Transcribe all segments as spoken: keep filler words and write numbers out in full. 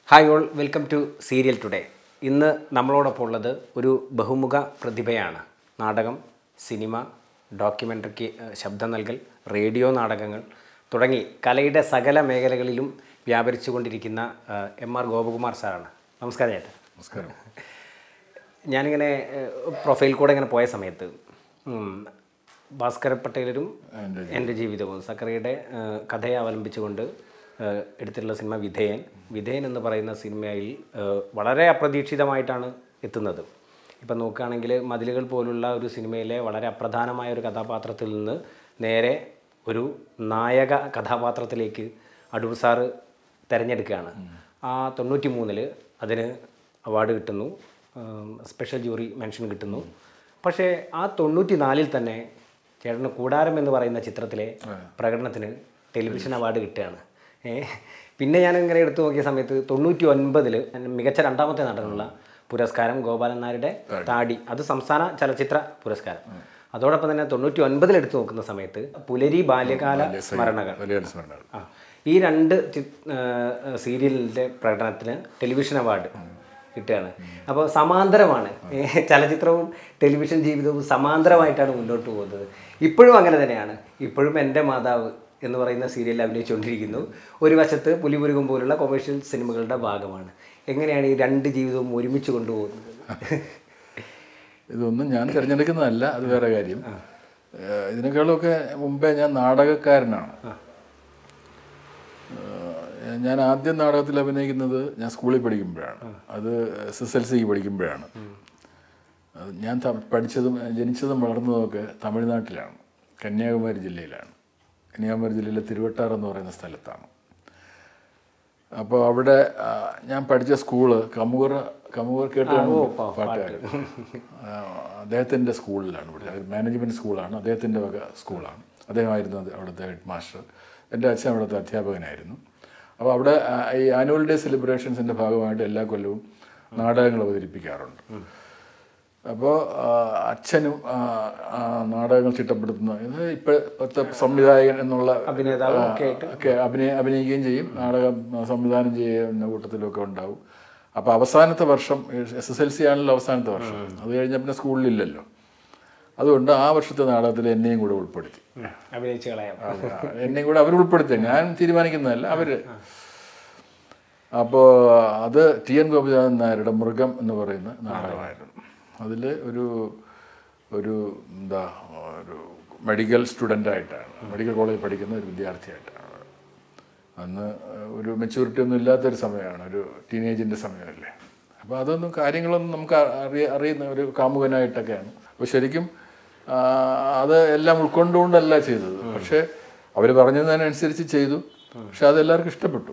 Hi all, welcome to Serial Today. ഇന്ന് നമ്മളോടൊപ്പം ഉള്ളത് ഒരു ബഹുമുഖ പ്രതിഭയാണ്. നാടകം, സിനിമ, ഡോക്യുമെൻ്ററിക്ക് ശബ്ദം നൽകൽ, റേഡിയോ നാടകങ്ങൾ തുടങ്ങി കലയുടെ സകല മേഖലകളിലും വ്യാപരിച്ചുകൊണ്ടിരിക്കുന്ന എം ആർ ഗോപകുമാർ സാറാണ്. നമസ്കാരം ചേട്ടാ. നമസ്കാരം. ഞാനിങ്ങനെ പ്രൊഫൈൽ കൂടെ ഇങ്ങനെ പോയ സമയത്ത് ഭാസ്കര പട്ടേലരും എൻ്റെ ജീവിതവും സക്കറിയുടെ കഥയെ അവലംബിച്ചുകൊണ്ട് എടുത്തിട്ടുള്ള സിനിമ വിധേയൻ വിധേയൻ എന്ന് പറയുന്ന സിനിമയിൽ വളരെ അപ്രതീക്ഷിതമായിട്ടാണ് എത്തുന്നത്. ഇപ്പം നോക്കുകയാണെങ്കിൽ മതിലുകൾ പോലുള്ള ഒരു സിനിമയിലെ വളരെ അപ്രധാനമായ ഒരു കഥാപാത്രത്തിൽ നിന്ന് നേരെ ഒരു നായക കഥാപാത്രത്തിലേക്ക് അടൂർ സാറ് തിരഞ്ഞെടുക്കുകയാണ്. ആ തൊണ്ണൂറ്റി മൂന്നിൽ അതിന് അവാർഡ് കിട്ടുന്നു, സ്പെഷ്യൽ ജൂറി മെൻഷൻ കിട്ടുന്നു. പക്ഷേ ആ തൊണ്ണൂറ്റി നാലിൽ തന്നെ ചേട്ടന് കൂടാരം എന്ന് പറയുന്ന ചിത്രത്തിലെ പ്രകടനത്തിന് ടെലിവിഷൻ അവാർഡ് കിട്ടുകയാണ്. പിന്നെ ഞാനിങ്ങനെ എടുത്തു നോക്കിയ സമയത്ത് തൊണ്ണൂറ്റി ഒൻപതിൽ മികച്ച രണ്ടാമത്തെ നടനുള്ള പുരസ്കാരം ഗോപാലൻ നായരുടെ താടി, അത് സംസ്ഥാന ചലച്ചിത്ര പുരസ്കാരം. അതോടൊപ്പം തന്നെ തൊണ്ണൂറ്റി ഒൻപതിൽ എടുത്തു നോക്കുന്ന സമയത്ത് പുലരി ബാല്യകാല സ്മരണകൾ, ആ ഈ രണ്ട് സീരിയലിൻ്റെ പ്രകടനത്തിന് ടെലിവിഷൻ അവാർഡ് കിട്ടുകയാണ്. അപ്പോൾ സമാന്തരമാണ്, ചലച്ചിത്രവും ടെലിവിഷൻ ജീവിതവും സമാന്തരമായിട്ടാണ് മുന്നോട്ട് പോകുന്നത്. ഇപ്പോഴും അങ്ങനെ തന്നെയാണ്. ഇപ്പോഴും എൻ്റെ മാതാവ് എന്ന് പറയുന്ന സീരിയലിൽ അഭിനയിച്ചുകൊണ്ടിരിക്കുന്നു. ഒരു വശത്ത് പുലിമുരുകം പോലുള്ള കൊമേഴ്ഷ്യൽ സിനിമകളുടെ ഭാഗമാണ്. എങ്ങനെയാണ് ഈ രണ്ട് ജീവിതവും ഒരുമിച്ച് കൊണ്ടുപോകുന്നത്? ഇതൊന്നും ഞാൻ തിരഞ്ഞെടുക്കുന്നതല്ല, അത് വേറെ കാര്യം. ഇതിനേക്കാളൊക്കെ മുമ്പേ ഞാൻ നാടകക്കാരനാണ്. ഞാൻ ആദ്യം നാടകത്തിൽ അഭിനയിക്കുന്നത് ഞാൻ സ്കൂളിൽ പഠിക്കുമ്പോഴാണ്. അത് എസ് എസ് എൽ സിക്ക് പഠിക്കുമ്പോഴാണ്. ഞാൻ പഠിച്ചതും ജനിച്ചതും വളർന്നതുമൊക്കെ തമിഴ്നാട്ടിലാണ്, കന്യാകുമാരി ജില്ലയിലാണ്. കന്യാകുമാരി ജില്ലയിലെ തിരുവട്ടാർ എന്ന് പറയുന്ന സ്ഥലത്താണ്. അപ്പോൾ അവിടെ ഞാൻ പഠിച്ച സ്കൂള് കമുകർ കമുകർ കേട്ടാണ് പാട്ടുകാർ. അദ്ദേഹത്തിൻ്റെ സ്കൂളിലാണ് പഠിച്ചത്. മാനേജ്മെൻറ്റ് സ്കൂളാണ്, അദ്ദേഹത്തിൻ്റെ വക സ്കൂളാണ്. അദ്ദേഹമായിരുന്നു അവിടുത്തെ ഹെഡ് മാസ്റ്റർ. എൻ്റെ അച്ഛൻ അവിടുത്തെ അധ്യാപകനായിരുന്നു. അപ്പോൾ അവിടെ ഈ ആനുവൽ ഡേ സെലിബ്രേഷൻസിൻ്റെ ഭാഗമായിട്ട് എല്ലാ കൊല്ലവും നാടകങ്ങൾ അവതരിപ്പിക്കാറുണ്ട്. അപ്പോൾ അച്ഛനും നാടകങ്ങൾ ചിട്ടപ്പെടുത്തുന്ന ഇപ്പോഴത്തെ സംവിധായകൻ എന്നുള്ള ഒക്കെ അഭിനയ അഭിനയിക്കുകയും ചെയ്യും, നാടകം സംവിധാനം ചെയ്യുന്ന കൂട്ടത്തിലൊക്കെ ഉണ്ടാവും. അപ്പോൾ അവസാനത്തെ വർഷം എസ് എസ് എൽ സി ആണല്ലോ അവസാനത്തെ വർഷം, അത് കഴിഞ്ഞാൽ പിന്നെ സ്കൂളിലില്ലല്ലോ. അതുകൊണ്ട് ആ വർഷത്തെ നാടകത്തിൽ എന്നെയും കൂടെ ഉൾപ്പെടുത്തി. എന്നെയും കൂടെ അവർ ഉൾപ്പെടുത്തി, ഞാൻ തീരുമാനിക്കുന്നതല്ല, അവർ. അപ്പോൾ അത് ടി എൻ ഗോപിനാഥൻ നായരുടെ മൃഗം എന്ന് പറയുന്ന നാടകമായിരുന്നു. അതിൽ ഒരു ഒരു എന്താ ഒരു മെഡിക്കൽ സ്റ്റുഡൻ്റായിട്ടാണ്, മെഡിക്കൽ കോളേജിൽ പഠിക്കുന്ന ഒരു വിദ്യാർത്ഥിയായിട്ടാണ്. അന്ന് ഒരു മെച്യൂരിറ്റി ഒന്നും ഇല്ലാത്തൊരു സമയമാണ്, ഒരു ടീനേജിൻ്റെ സമയമല്ലേ. അപ്പോൾ അതൊന്നും കാര്യങ്ങളൊന്നും നമുക്ക് അറിയ അറിയുന്ന ഒരു കാമുകനായിട്ടൊക്കെയാണ്. അപ്പോൾ ശരിക്കും അത് എല്ലാം ഉൾക്കൊണ്ടുകൊണ്ടല്ല ചെയ്തത്, പക്ഷേ അവർ പറഞ്ഞതിനനുസരിച്ച് ചെയ്തു. പക്ഷെ അതെല്ലാവർക്കും ഇഷ്ടപ്പെട്ടു.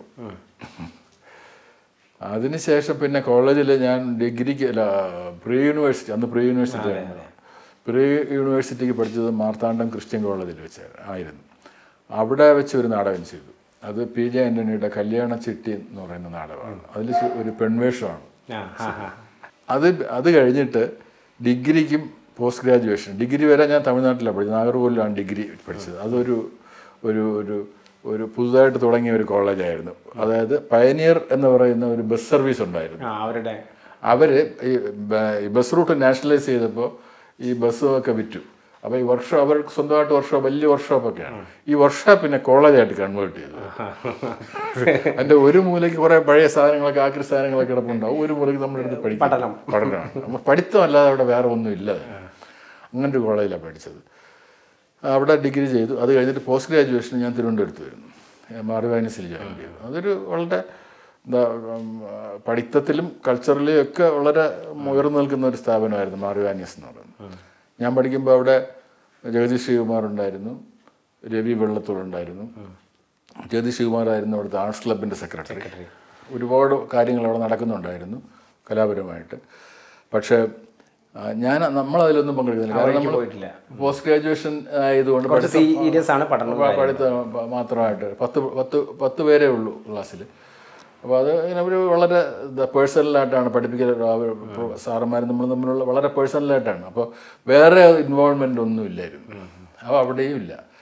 അതിനുശേഷം പിന്നെ കോളേജിൽ ഞാൻ ഡിഗ്രിക്ക് അല്ല പ്രീ യൂണിവേഴ്സിറ്റി, അന്ന് പ്രീ യൂണിവേഴ്സിറ്റി ആയിരുന്നു. പ്രീ യൂണിവേഴ്സിറ്റിക്ക് പഠിച്ചത് മാർത്താണ്ഡം ക്രിസ്ത്യൻ കോളേജിൽ വെച്ച് ആയിരുന്നു. അവിടെ വെച്ച് ഒരു നാടകം ചെയ്തു. അത് പി ജെ ആൻ്റണിയുടെ കല്യാണ ചിട്ടി എന്ന് പറയുന്ന നാടകമാണ്. അതിൽ ഒരു പെൺവേഷമാണ്. അത് അത് കഴിഞ്ഞിട്ട് ഡിഗ്രിക്കും പോസ്റ്റ് ഗ്രാജുവേഷൻ, ഡിഗ്രി വരെ ഞാൻ തമിഴ്നാട്ടിലാണ് പഠിച്ചത്. നാഗർകോവിലാണ് ഡിഗ്രി പഠിച്ചത്. അതൊരു ഒരു ഒരു ഒരു പുതുതായിട്ട് തുടങ്ങിയ ഒരു കോളേജായിരുന്നു. അതായത് പയനിയർ എന്ന് പറയുന്ന ഒരു ബസ് സർവീസ് ഉണ്ടായിരുന്നു. അവരുടെ അവർ ഈ ബസ് റൂട്ട് നാഷണലൈസ് ചെയ്തപ്പോൾ ഈ ബസ്സൊക്കെ വിറ്റു. അപ്പോൾ ഈ വർക്ക്ഷോപ്പ്, അവർക്ക് സ്വന്തമായിട്ട് വർക്ക്ഷോപ്പ്, വലിയ വർക്ക്ഷോപ്പൊക്കെയാണ്. ഈ വർക്ക്ഷോപ്പിനെ കോളേജായിട്ട് കൺവേർട്ട് ചെയ്തു. അതിൻ്റെ ഒരു മൂലയ്ക്ക് കുറേ പഴയ സാധനങ്ങളൊക്കെ, ആക്രി സാധനങ്ങളൊക്കെ കിടപ്പുണ്ടാവും. ഒരു മൂലയ്ക്ക് നമ്മളെടുത്ത് പഠിക്കും, പഠനമാണ്. നമ്മൾ പഠിത്തം അല്ലാതെ അവിടെ വേറെ ഒന്നും ഇല്ല. അങ്ങനൊരു കോളേജിലാണ് പഠിച്ചത്. അവിടെ ഡിഗ്രി ചെയ്തു. അത് കഴിഞ്ഞിട്ട് പോസ്റ്റ് ഗ്രാജുവേഷൻ ഞാൻ തിരുവനന്തപുരത്ത് വരുന്നു, മാറിവാനിസിൽ ജോയിൻ ചെയ്തു. അതൊരു വളരെ എന്താ പഠിത്തത്തിലും കൾച്ചറിലും ഒക്കെ വളരെ ഉയർന്നു നിൽക്കുന്ന ഒരു സ്ഥാപനമായിരുന്നു മാറിവാനിസ് എന്ന് പറയുന്നത്. ഞാൻ പഠിക്കുമ്പോൾ അവിടെ ജഗദീഷ് ശ്രീകുമാർ ഉണ്ടായിരുന്നു, രവി വെള്ളത്തോളുണ്ടായിരുന്നു. ജഗദീഷ് ശ്രീകുമാറായിരുന്നു അവിടുത്തെ ആർട്സ് ക്ലബിൻ്റെ സെക്രട്ടറി. ഒരുപാട് കാര്യങ്ങൾ അവിടെ നടക്കുന്നുണ്ടായിരുന്നു കലാപരമായിട്ട്. പക്ഷേ ഞാൻ നമ്മളതിലൊന്നും പങ്കെടുക്കുന്നില്ല. കാരണം നമ്മൾ പോസ്റ്റ് ഗ്രാജുവേഷൻ ആയതുകൊണ്ട് പഠിത്തം മാത്രമായിട്ട് പത്ത് പത്ത് പത്ത് പേരേ ഉള്ളൂ ക്ലാസ്സിൽ. അപ്പോൾ അത് ഇങ്ങനെ ഒരു വളരെ പേഴ്സണലായിട്ടാണ് പഠിപ്പിക്കൽ. സാറന്മാരും നമ്മൾ തമ്മിലുള്ള വളരെ പേഴ്സണലായിട്ടാണ്. അപ്പോൾ വേറെ ഇൻവോൾവ്മെൻ്റ് ഒന്നും ഇല്ലായിരുന്നു. അപ്പോൾ അവിടെയും ഇല്ല.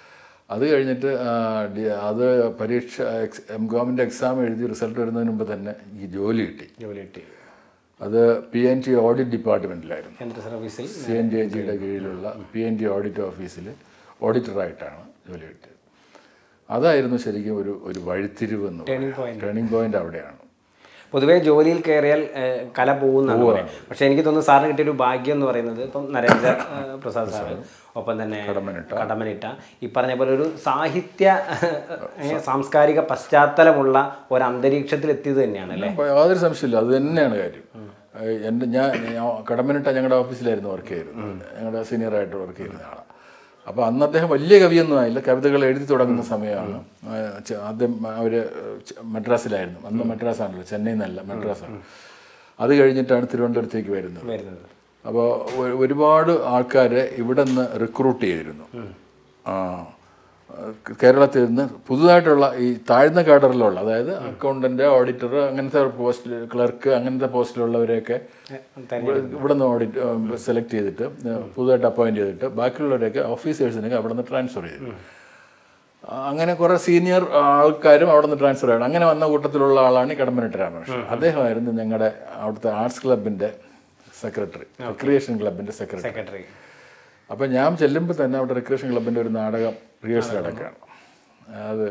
അത് കഴിഞ്ഞിട്ട് അത് പരീക്ഷ എം കോമിൻ്റെ എക്സാം എഴുതി റിസൾട്ട് വരുന്നതിന് മുമ്പ് തന്നെ ഈ ജോലി കിട്ടി ജോലി കിട്ടി അത് പി എൻ ടി ഓഡിറ്റ് ഡിപ്പാർട്ട്മെൻറ്റിലായിരുന്നു. കേന്ദ്ര സർവീസിൽ സി എൻ ജെ ജിയുടെ കീഴിലുള്ള പി എൻ ടി ഓഡിറ്റ് ഓഫീസിൽ ഓഡിറ്ററായിട്ടാണ് ജോലി കിട്ടിയത്. അതായിരുന്നു ശരിക്കും ഒരു ഒരു വഴിത്തിരിവ് എന്ന് പറയുന്നത്. ടേണിംഗ് പോയിന്റ് അവിടെയാണ്. പൊതുവേ ജോലിയിൽ കയറിയാൽ കല പോകുന്നതാണ്. പക്ഷേ എനിക്ക് തോന്നുന്നു സാറിന് കിട്ടിയൊരു ഭാഗ്യം എന്ന് പറയുന്നത് ഇപ്പം നരേന്ദ്ര പ്രസാദ് സാറ്, ഒപ്പം തന്നെ കടമനിട്ട ഈ പറഞ്ഞ പോലെ ഒരു സാഹിത്യ സാംസ്കാരിക പശ്ചാത്തലമുള്ള ഒരു അന്തരീക്ഷത്തിൽ എത്തിയത് തന്നെയാണ് അല്ലേ? യാതൊരു സംശയമില്ല, അത് തന്നെയാണ് കാര്യം. എൻ്റെ ഞാൻ കടമനിട്ട ഞങ്ങളുടെ ഓഫീസിലായിരുന്നു വർക്ക് ചെയ്തിരുന്നത്, ഞങ്ങളുടെ സീനിയറായിട്ട് വർക്ക് ചെയ്യുന്ന ആളാണ്. അപ്പോൾ അന്ന് അദ്ദേഹം വലിയ കവിയൊന്നും ആയില്ല, കവിതകൾ എഴുതി തുടങ്ങുന്ന സമയമാണ്. ആദ്യം അവർ മദ്രാസിലായിരുന്നു, അന്ന് മദ്രാസാണല്ലോ, ചെന്നൈയിൽ നിന്നല്ല മദ്രാസാണ്. അത് കഴിഞ്ഞിട്ടാണ് തിരുവനന്തപുരത്തേക്ക് വരുന്നത്. അപ്പോൾ ഒരുപാട് ആൾക്കാരെ ഇവിടെ നിന്ന് റിക്രൂട്ട് ചെയ്തിരുന്നു. കേരളത്തിൽ നിന്ന് പുതുതായിട്ടുള്ള ഈ താഴ്ന്ന കാഡറിലുള്ള, അതായത് അക്കൗണ്ടൻ്റ്, ഓഡിറ്റർ, അങ്ങനത്തെ പോസ്റ്റിൽ, ക്ലർക്ക്, അങ്ങനത്തെ പോസ്റ്റിലുള്ളവരെയൊക്കെ ഇവിടെ നിന്ന് ഓഡിറ്റ് സെലക്ട് ചെയ്തിട്ട് പുതുതായിട്ട് അപ്പോയിൻറ്റ് ചെയ്തിട്ട് ബാക്കിയുള്ളവരെയൊക്കെ ഓഫീസേഴ്സിനൊക്കെ അവിടെ നിന്ന് ട്രാൻസ്ഫർ ചെയ്തു. അങ്ങനെ കുറേ സീനിയർ ആൾക്കാരും അവിടെ നിന്ന് ട്രാൻസ്ഫർ ചെയ്യണം. അങ്ങനെ വന്ന കൂട്ടത്തിലുള്ള ആളാണ് ഈ കടമനിട്ട രാമകൃഷ്ണൻ. അദ്ദേഹമായിരുന്നു ഞങ്ങളുടെ അവിടുത്തെ ആർട്സ് ക്ലബിൻ്റെ സെക്രട്ടറി, റിക്രിയേഷൻ ക്ലബിൻ്റെ സെക്രട്ടറി. അപ്പം ഞാൻ ചെല്ലുമ്പോൾ തന്നെ അവിടെ റിക്രിയേഷൻ ക്ലബിൻ്റെ ഒരു നാടകം റിഹേഴ്സൽ അടക്കമാണ്. അത്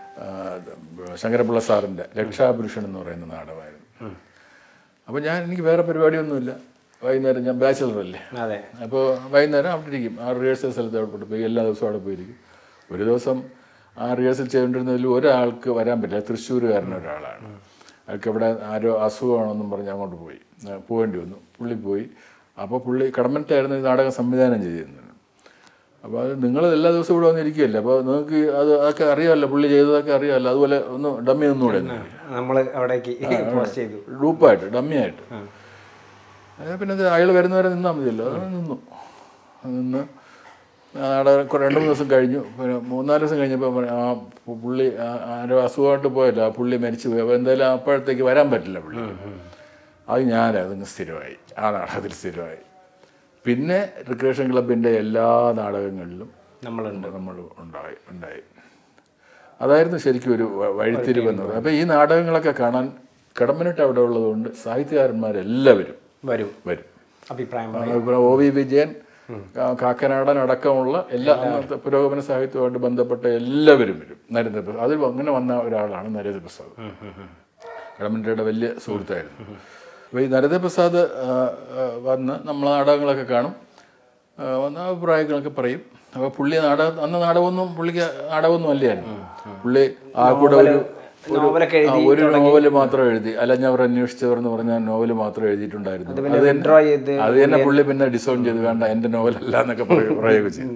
ശങ്കരപിള്ള സാറിൻ്റെ രക്ഷാപുരുഷൻ എന്ന് പറയുന്ന നാടകമായിരുന്നു. അപ്പോൾ ഞാൻ എനിക്ക് വേറെ പരിപാടിയൊന്നുമില്ല, വൈകുന്നേരം ഞാൻ ബാച്ചിലറല്ലേ, അപ്പോൾ വൈകുന്നേരം അവിടെ ഇരിക്കും. ആ റിഹേഴ്സൽ സ്ഥലത്ത് അവിടെ പോയി എല്ലാ ദിവസവും അവിടെ പോയിരിക്കും. ഒരു ദിവസം ആ റിഹേഴ്സൽ ചെയ്തുകൊണ്ടിരുന്നതിൽ ഒരാൾക്ക് വരാൻ പറ്റില്ല, തൃശ്ശൂരുകാരൻ ഒരാളാണ്. അയാൾക്ക് ഇവിടെ ആരോ അസുഖമാണെന്നും പറഞ്ഞ് അങ്ങോട്ട് പോയി, പോകേണ്ടി വന്നു. പുള്ളി പോയി. അപ്പോൾ പുള്ളി കടമനിട്ടായിരുന്നു ഈ നാടകം സംവിധാനം ചെയ്തിരുന്നത്. അപ്പോൾ അത് നിങ്ങൾ എല്ലാ ദിവസവും ഇവിടെ വന്നിരിക്കുകയല്ലേ, അപ്പോൾ നിങ്ങൾക്ക് അത് അതൊക്കെ അറിയാമല്ലോ, പുള്ളി ചെയ്തതൊക്കെ അറിയാമല്ലോ, അതുപോലെ ഒന്ന് ഡമ്മി നിന്നൂടെ, നമ്മൾ അവിടേക്ക് ഗ്രൂപ്പായിട്ട് ഡമ്മിയായിട്ട്. പിന്നെ അത് അയാൾ വരുന്നവരെ നിന്നാൽ മതിയല്ലോ, അത് നിന്നു. നിന്ന് നാടകം രണ്ട് മൂന്ന് ദിവസം കഴിഞ്ഞു. പിന്നെ മൂന്നാല് ദിവസം കഴിഞ്ഞപ്പോൾ ആ പുള്ളി ആരോ അസുഖമായിട്ട് പോയല്ലോ, ആ പുള്ളി മരിച്ചു പോയി. അപ്പോൾ എന്തായാലും അപ്പോഴത്തേക്ക് വരാൻ പറ്റില്ല പുള്ളി. അത് ഞാനതിന് സ്ഥിരമായി, ആ നാടകത്തിൽ സ്ഥിരമായി. പിന്നെ റിക്രിയേഷൻ ക്ലബിൻ്റെ എല്ലാ നാടകങ്ങളിലും നമ്മളുണ്ട് നമ്മൾ ഉണ്ടായി ഉണ്ടായി അതായിരുന്നു ശരിക്കും ഒരു വഴിത്തിരിവെന്ന് പറയുന്നത്. അപ്പോൾ ഈ നാടകങ്ങളൊക്കെ കാണാൻ കടമനിട്ട് അവിടെ ഉള്ളതുകൊണ്ട് സാഹിത്യകാരന്മാരെല്ലാവരും വരും വരും അഭിപ്രായം. ഒ വി വിജയൻ, കാക്കനാടൻ അടക്കമുള്ള എല്ലാ പുരോഗമന സാഹിത്യവുമായിട്ട് ബന്ധപ്പെട്ട എല്ലാവരും വരും. നരേന്ദ്രപ്രസാദ് അതിൽ അങ്ങനെ വന്ന ഒരാളാണ് നരേന്ദ്രപ്രസാദ്, കടമനിട്ടയുടെ വലിയ സുഹൃത്തായിരുന്നു. അപ്പോൾ ഈ നരേന്ദ്രപ്രസാദ് വന്ന് നമ്മൾ നാടകങ്ങളൊക്കെ കാണും, വന്ന അഭിപ്രായങ്ങളൊക്കെ പറയും. അപ്പോൾ പുള്ളി നാടകം അന്ന് നാടകമൊന്നും പുള്ളിക്ക് നാടകമൊന്നും അല്ലായിരുന്നു. പുള്ളി ആ കൂടെ ഒരു ഒരു നോവല് മാത്രം എഴുതി, അലഞ്ഞവർ അന്വേഷിച്ചവർ എന്ന് പറഞ്ഞ നോവല് മാത്രം എഴുതിയിട്ടുണ്ടായിരുന്നു. അത് അത് തന്നെ പുള്ളി പിന്നെ ഡിസോൺ ചെയ്ത് വേണ്ട എൻ്റെ നോവലല്ല എന്നൊക്കെ പറയുകയൊക്കെ ചെയ്തു.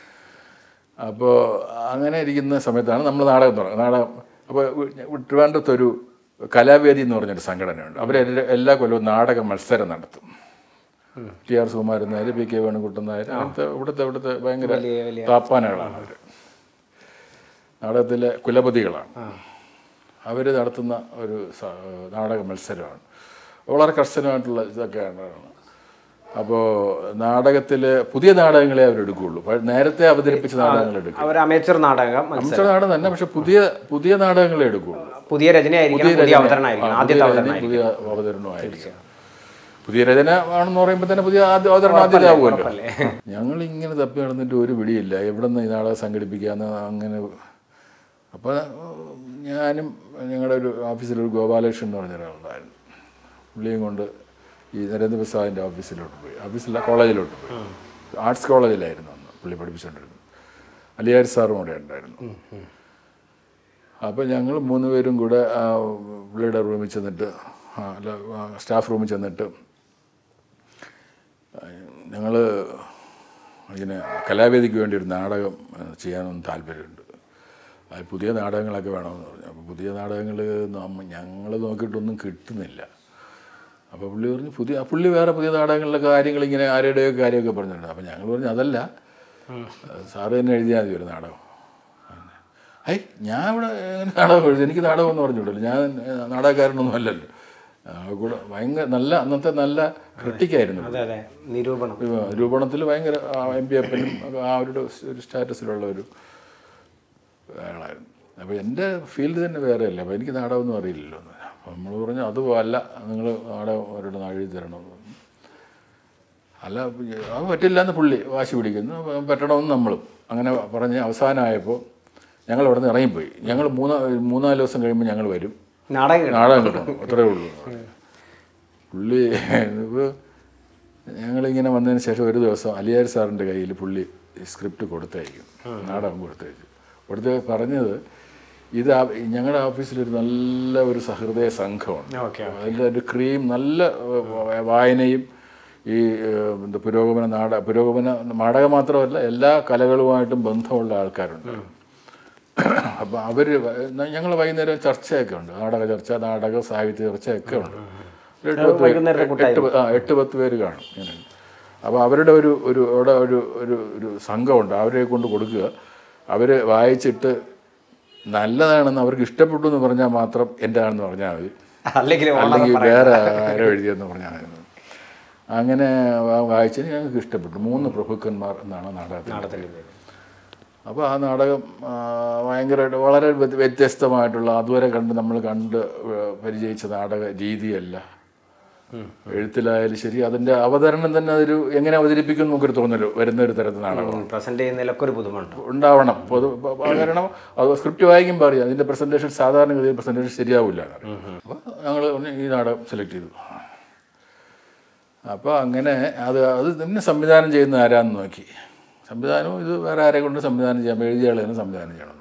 അപ്പോൾ അങ്ങനെ ഇരിക്കുന്ന സമയത്താണ് നമ്മൾ നാടകം തുടങ്ങുന്നത്. നാടകം അപ്പോൾ ട്രിവാൻഡ്രത്തൊരു കലാവേദി എന്ന് പറഞ്ഞൊരു സംഘടനയുണ്ട്. അവർ എല്ലാ കൊല്ലവും നാടക മത്സരം നടത്തും. T R Sukumaran Nair, P K Venukuttan Nair, അങ്ങനത്തെ ഇവിടുത്തെ ഇവിടുത്തെ ഭയങ്കര താപ്പാനകളാണ് അവർ. നാടകത്തിലെ കുലപതികളാണ് അവർ. നടത്തുന്ന ഒരു നാടക മത്സരമാണ്, വളരെ കർശനമായിട്ടുള്ള ഇതൊക്കെയാണ്. അപ്പോൾ നാടകത്തിൽ പുതിയ നാടകങ്ങളെ അവരെടുക്കുകയുള്ളൂ. നേരത്തെ അവതരിപ്പിച്ച നാടകങ്ങൾ എടുക്കും. അമേച്ചർ നാടകം അമേച്ചർ നാടകം തന്നെ, പക്ഷെ പുതിയ പുതിയ നാടകങ്ങളെ എടുക്കുകയുള്ളൂ. പുതിയ രചനയായിരിക്കും, പുതിയ അവതരണമായിരിക്കും. പുതിയ രചന ആണെന്ന് പറയുമ്പോൾ തന്നെ പുതിയ അവതരണം ആദ്യമാവുമല്ലോ. ഞങ്ങളിങ്ങനെ തപ്പി നടന്നിട്ട് ഒരു പിടിയില്ല എവിടെ നിന്ന് ഈ നാടകം സംഘടിപ്പിക്കാന്ന് അങ്ങനെ. അപ്പോൾ ഞാനും ഞങ്ങളുടെ ഒരു ഓഫീസിലൊരു ഗോപാലകൃഷ്ണൻ എന്ന് പറഞ്ഞ ഒരാളുണ്ടായിരുന്നു. പുള്ളിയും കൊണ്ട് ഈ നരേന്ദ്രപ്രസാദിൻ്റെ ഓഫീസിലോട്ട് പോയി, ഓഫീസിലെ കോളേജിലോട്ട് പോയി. ആർട്സ് കോളേജിലായിരുന്നു അന്ന് പുള്ളി പഠിപ്പിച്ചുകൊണ്ടിരുന്നത്. അലിയാർ സാറും കൂടെ ഉണ്ടായിരുന്നു. അപ്പോൾ ഞങ്ങൾ മൂന്ന് പേരും കൂടെ പുള്ളിയുടെ റൂമിൽ ചെന്നിട്ട്, അല്ല സ്റ്റാഫ് റൂമിൽ ചെന്നിട്ട് ഞങ്ങൾ ഇങ്ങനെ കലാവേദിക്ക് വേണ്ടി ഒരു നാടകം ചെയ്യാനൊന്നും താല്പര്യമുണ്ട്, അത് പുതിയ നാടകങ്ങളൊക്കെ വേണമെന്ന് പറഞ്ഞു. അപ്പോൾ പുതിയ നാടകങ്ങൾ ഞങ്ങൾ നോക്കിയിട്ടൊന്നും കിട്ടുന്നില്ല. അപ്പോൾ പുള്ളി പറഞ്ഞു പുതിയ പുള്ളി വേറെ പുതിയ നാടകങ്ങളിലെ കാര്യങ്ങൾ ഇങ്ങനെ ആരുടെയൊക്കെ കാര്യമൊക്കെ പറഞ്ഞിട്ടുണ്ട്. അപ്പോൾ ഞങ്ങൾ പറഞ്ഞു അതല്ല, സാറ് തന്നെ എഴുതിയാൽ മതി ഒരു നാടകം. ഐ ഞാൻ ഇവിടെ നാടകം എഴുതി, എനിക്ക് നാടകം എന്ന് പറഞ്ഞുവിടല്ലോ, ഞാൻ നാടകക്കാരനൊന്നും അല്ലല്ലോ. കൂടെ ഭയങ്കര നല്ല അന്നത്തെ നല്ല ക്രിട്ടിക്കായിരുന്നു. നിരൂപണം നിരൂപണത്തിൽ ഭയങ്കര എം പി എപ്പനും ആ ഒരു ഒരു സ്റ്റാറ്റസിലുള്ള ഒരു അയാളായിരുന്നു. അപ്പോൾ എൻ്റെ ഫീൽഡ് തന്നെ വേറെ അല്ല. അപ്പോൾ എനിക്ക് നാടകമൊന്നും അറിയില്ലല്ലോ. അപ്പോൾ നമ്മൾ പറഞ്ഞു അതുമല്ല, നിങ്ങൾ നാടകം അവരുടെ എഴുതി തരണമെന്ന് പറഞ്ഞു. അല്ല അത് പറ്റില്ല എന്ന് പുള്ളി വാശി പിടിക്കുന്നു. പറ്റണമെന്ന് നമ്മളും അങ്ങനെ പറഞ്ഞ് അവസാനമായപ്പോൾ ഞങ്ങൾ അവിടെ നിന്ന് ഇറങ്ങിപ്പോയി. ഞങ്ങൾ മൂന്നാ മൂന്നാല് ദിവസം കഴിയുമ്പോൾ ഞങ്ങൾ വരും, നാടകം നാടകം കിട്ടണം, അത്രയേ ഉള്ളൂ. പുള്ളി ഇപ്പോൾ ഞങ്ങളിങ്ങനെ വന്നതിന് ശേഷം ഒരു ദിവസം അലിയാർ സാറിൻ്റെ കയ്യിൽ പുള്ളി സ്ക്രിപ്റ്റ് കൊടുത്തയക്കും, നാടകം കൊടുത്തയച്ചു. കൊടുത്ത് പറഞ്ഞത് ഇത് ഞങ്ങളുടെ ഓഫീസിലൊരു നല്ല ഒരു സഹൃദയ സംഘമുണ്ട്, അതിൻ്റെ ഒരു ക്രീം നല്ല വായനയും ഈ എന്താ പുരോഗമന നാടക പുരോഗമന നാടകം മാത്രമല്ല എല്ലാ കലകളുമായിട്ടും ബന്ധമുള്ള ആൾക്കാരുണ്ട്. അപ്പോൾ അവർ ഞങ്ങൾ വൈകുന്നേരം ചർച്ചയൊക്കെ ഉണ്ട്, നാടക ചർച്ച, നാടക സാഹിത്യ ചർച്ചയൊക്കെ ഉണ്ട്. എട്ട് പത്ത് എട്ട് ആ എട്ട് പത്ത് പേര് കാണും ഇങ്ങനെ. അപ്പോൾ അവരുടെ ഒരു ഒരു അവിടെ ഒരു ഒരു ഒരു സംഘമുണ്ട്, അവരെ കൊണ്ട് കൊടുക്കുക. അവർ വായിച്ചിട്ട് നല്ലതാണെന്ന് അവർക്ക് ഇഷ്ടപ്പെട്ടു എന്ന് പറഞ്ഞാൽ മാത്രം എൻ്റെ ആണെന്ന് പറഞ്ഞാൽ മതി, അല്ലെങ്കിൽ വേറെ ആരോ എഴുതിയെന്ന് പറഞ്ഞാൽ മതി. അങ്ങനെ വായിച്ചതിന് ഞങ്ങൾക്ക് ഇഷ്ടപ്പെട്ടു. മൂന്ന് പ്രഭുക്കന്മാർ എന്നാണ് നാടകത്തിൽ. അപ്പോൾ ആ നാടകം ഭയങ്കരമായിട്ട് വളരെ വ്യത്യസ്തമായിട്ടുള്ള അതുവരെ കണ്ട് നമ്മൾ കണ്ട് പരിചയിച്ച നാടക രീതിയല്ല. എഴുത്തിലായാലും ശരി, അതിൻ്റെ അവതരണം തന്നെ അതൊരു എങ്ങനെ അവതരിപ്പിക്കും നമുക്കൊരു തോന്നല് വരുന്നൊരു തരത്തിൽ നാടകം പ്രസന്റ് ചെയ്യുന്നതിലൊക്കെ ഒരു പുതുമ ഉണ്ടാവണം. പൊതു കാരണം അത് സ്ക്രിപ്റ്റ് വായിക്കുമ്പോൾ അറിയാം അതിൻ്റെ പ്രസൻറ്റേഷൻ സാധാരണഗതിയിൽ പ്രസൻറ്റേഷൻ ശരിയാവില്ല. അപ്പോൾ ഞങ്ങൾ ഈ നാടകം സെലക്ട് ചെയ്തു. അപ്പോൾ അങ്ങനെ അത് അത് തന്നെ സംവിധാനം ചെയ്യുന്ന ആരാന്ന് നോക്കി. സംവിധാനവും ഇത് വേറെ ആരെ കൊണ്ട് സംവിധാനം ചെയ്യാം, എഴുതിയ ആളെ തന്നെ സംവിധാനം ചെയ്യണം.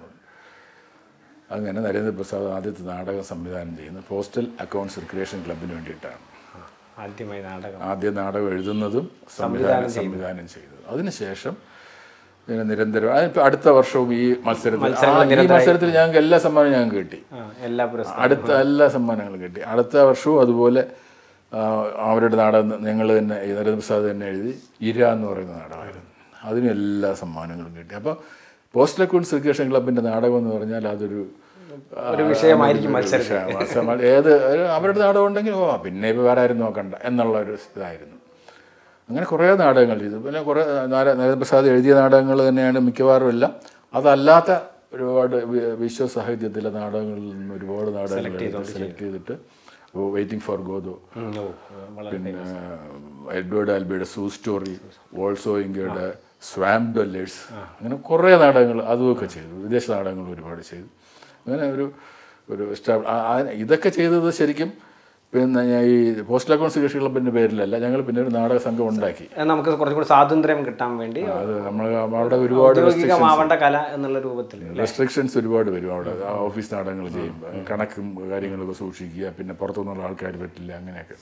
അങ്ങനെ നരേന്ദ്രപ്രസാദ് ആദ്യത്തെ നാടകം സംവിധാനം ചെയ്യുന്നത് പോസ്റ്റൽ അക്കൗണ്ട്സ് റിക്രിയേഷൻ ക്ലബിന് വേണ്ടിയിട്ടാണ്. ആദ്യമായി നാടകം ആദ്യം നാടകം എഴുതുന്നതും സംവിധാനം സംവിധാനം ചെയ്തത്. അതിനുശേഷം നിരന്തരം അടുത്ത വർഷവും ഈ മത്സരത്തിൽ ഈ മത്സരത്തിൽ ഞങ്ങൾക്ക് എല്ലാ സമ്മാനവും ഞങ്ങൾക്ക് കിട്ടി, അടുത്ത എല്ലാ സമ്മാനങ്ങളും കിട്ടി. അടുത്ത വർഷവും അതുപോലെ അവരുടെ നാടകം ഞങ്ങൾ തന്നെ നരേന്ദ്രപ്രസാദ് തന്നെ എഴുതി ഇര എന്ന് പറയുന്ന നാടകമായിരുന്നു, അതിനും എല്ലാ സമ്മാനങ്ങളും കിട്ടി. അപ്പോൾ പോസ്റ്റൽ അക്കൗണ്ട്സ് റിക്രിയേഷൻ ക്ലബിൻ്റെ നാടകം എന്ന് പറഞ്ഞാൽ അതൊരു വിഷയമായിരിക്കും, ഏത് അവരുടെ നാടകം ഉണ്ടെങ്കിൽ ഓ പിന്നെ ഇപ്പോൾ വേറെ ആരും നോക്കണ്ട എന്നുള്ള ഒരു ഇതായിരുന്നു. അങ്ങനെ കുറേ നാടകങ്ങൾ ചെയ്തു. പിന്നെ കുറേ നരേന്ദ്രപ്രസാദ് എഴുതിയ നാടകങ്ങൾ തന്നെയാണ് മിക്കവാറും എല്ലാം. അതല്ലാത്ത ഒരുപാട് വിശ്വസാഹിത്യത്തിലെ നാടകങ്ങളിൽ നിന്ന് ഒരുപാട് നാടകങ്ങൾ സെലക്ട് ചെയ്തിട്ട് വെയിറ്റിംഗ് ഫോർ ഗോദോ, പിന്നെ എഡ്വേർഡ് ആൽബിയുടെ സൂ സ്റ്റോറി, വോൾസോയിങ്കയുടെ സ്വാം ഡൊല്ലേഴ്സ്, അങ്ങനെ കുറേ നാടകങ്ങൾ അതുമൊക്കെ ചെയ്തു. വിദേശ നാടകങ്ങൾ ഒരുപാട് ചെയ്തു. അങ്ങനെ ഒരു ഒരു ഇതൊക്കെ ചെയ്തത് ശരിക്കും പിന്നെ ഈ പോസ്റ്റൽ അക്കൗണ്ട്സ് റിക്രിയേഷൻ ക്ലബിൻ്റെ പേരിലല്ല, ഞങ്ങൾ പിന്നെ ഒരു നാടക സംഘം ഉണ്ടാക്കി. നമുക്ക് കുറച്ചും കൂടി സ്വാതന്ത്ര്യം കിട്ടാൻ വേണ്ടി അത് നമ്മൾ അവിടെ ഒരുപാട് കല എന്നുള്ള രൂപത്തിൽ റെസ്ട്രിക്ഷൻസ് ഒരുപാട് വരും. അവിടെ ഓഫീസ് നാടകങ്ങൾ ചെയ്യുമ്പോൾ കണക്കും കാര്യങ്ങളൊക്കെ സൂക്ഷിക്കുക, പിന്നെ പുറത്തുനിന്നുള്ള ആൾക്കാർ പറ്റില്ല, അങ്ങനെയൊക്കെ.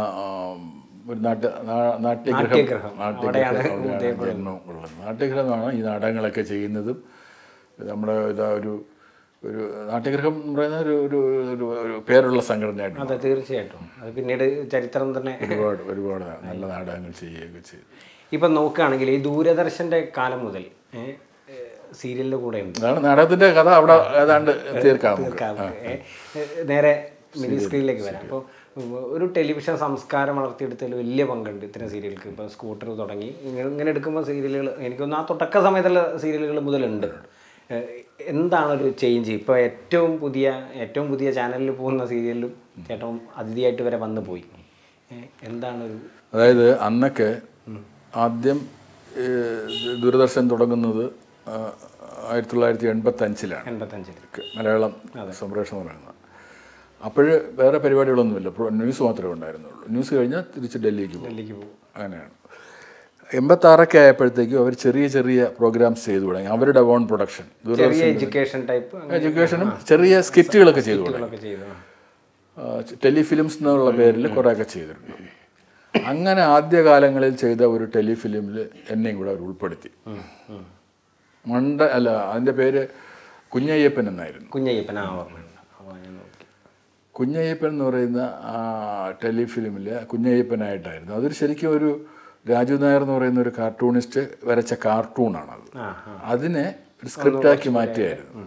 ഒരു നാട്യ നാട്യഗ്രഹം നാട്യഗ്രഹം ജന്മം ഉള്ളത് നാട്യഗ്രഹമാണ് ഈ നാടകങ്ങളൊക്കെ ചെയ്യുന്നതും. നമ്മുടെ ഇതാ ഒരു ഒരു നാട്യഗ്രഹം എന്ന് പറയുന്ന ഒരു ഒരു ഒരു പേരുള്ള സംഘടനയായിട്ട്. അതെ, തീർച്ചയായിട്ടും. അത് പിന്നീട് ചരിത്രം തന്നെ ഒരുപാട് ഒരുപാട് നല്ല നാടകങ്ങൾ ചെയ്യുകയൊക്കെ ചെയ്തു. ഇപ്പം നോക്കുകയാണെങ്കിൽ ഈ ദൂരദർശൻ്റെ കാലം മുതൽ സീരിയലിൻ്റെ കൂടെ ഉണ്ട്. അതാണ് നാടകത്തിൻ്റെ കഥ അവിടെ ഏതാണ്ട് തീർക്കാം. നേരെ മിനി സ്ക്രീനിലേക്ക് വരാം. അപ്പോൾ ഒരു ടെലിവിഷൻ സംസ്കാരം വളർത്തിയെടുത്തതിൽ വലിയ പങ്കുണ്ട് ഇത്തരം സീരിയലുകൾക്ക്. ഇപ്പോൾ സ്കൂട്ടർ തുടങ്ങി ഇങ്ങനെ ഇങ്ങനെ എടുക്കുമ്പോൾ സീരിയലുകൾ എനിക്കൊന്ന് ആ തുടക്ക സമയത്തുള്ള സീരിയലുകൾ മുതലുണ്ട്. എന്താണൊരു ചേഞ്ച്? ഇപ്പോൾ ഏറ്റവും പുതിയ ഏറ്റവും പുതിയ ചാനലിൽ പോകുന്ന സീരിയലിലും ചേട്ടൻ അതിഥിയായിട്ട് വരെ വന്നു പോയി. എന്താണൊരു അതായത് അന്നൊക്കെ ആദ്യം ദൂരദർശൻ തുടങ്ങുന്നത് ആയിരത്തി തൊള്ളായിരത്തി എൺപത്തി അഞ്ചിലാണ് എൺപത്തഞ്ചിൽ മലയാളം സംപ്രേഷണം തുടങ്ങുന്നത്. അപ്പോൾ വേറെ പരിപാടികളൊന്നുമില്ല, ന്യൂസ് മാത്രമേ ഉണ്ടായിരുന്നുള്ളൂ. ന്യൂസ് കഴിഞ്ഞാൽ തിരിച്ച് ഡൽഹിക്ക് പോകും. ഡൽഹിക്ക് പോകും അങ്ങനെയാണ്. എൺപത്താറൊക്കെ ആയപ്പോഴത്തേക്കും അവർ ചെറിയ ചെറിയ പ്രോഗ്രാംസ് ചെയ്തു തുടങ്ങി. അവരുടെ ഓൺ പ്രൊഡക്ഷൻ എഡ്യൂക്കേഷൻ ടൈപ്പ് എഡ്യൂക്കേഷനും ചെറിയ സ്കിറ്റുകളൊക്കെ ചെയ്തു തുടങ്ങി. ടെലിഫിലിംസ് എന്നുള്ള പേരിൽ കുറേയൊക്കെ ചെയ്തിട്ടുണ്ട്. അങ്ങനെ ആദ്യകാലങ്ങളിൽ ചെയ്ത ഒരു ടെലിഫിലിമിൽ എന്നെയും കൂടെ അവർ ഉൾപ്പെടുത്തി. മണ്ട അല്ല അതിൻ്റെ പേര് കുഞ്ഞയ്യപ്പൻ എന്നായിരുന്നു. കുഞ്ഞയ്യപ്പൻ കുഞ്ഞയ്യപ്പൻ എന്ന് പറയുന്ന ആ ടെലിഫിലിമിൽ കുഞ്ഞയ്യപ്പനായിട്ടായിരുന്നു. അതൊരു ശരിക്കും ഒരു രാജു നായർ എന്ന് പറയുന്ന ഒരു കാർട്ടൂണിസ്റ്റ് വരച്ച കാർട്ടൂണാണത്. അതിനെ ഒരു സ്ക്രിപ്റ്റാക്കി മാറ്റിയായിരുന്നു.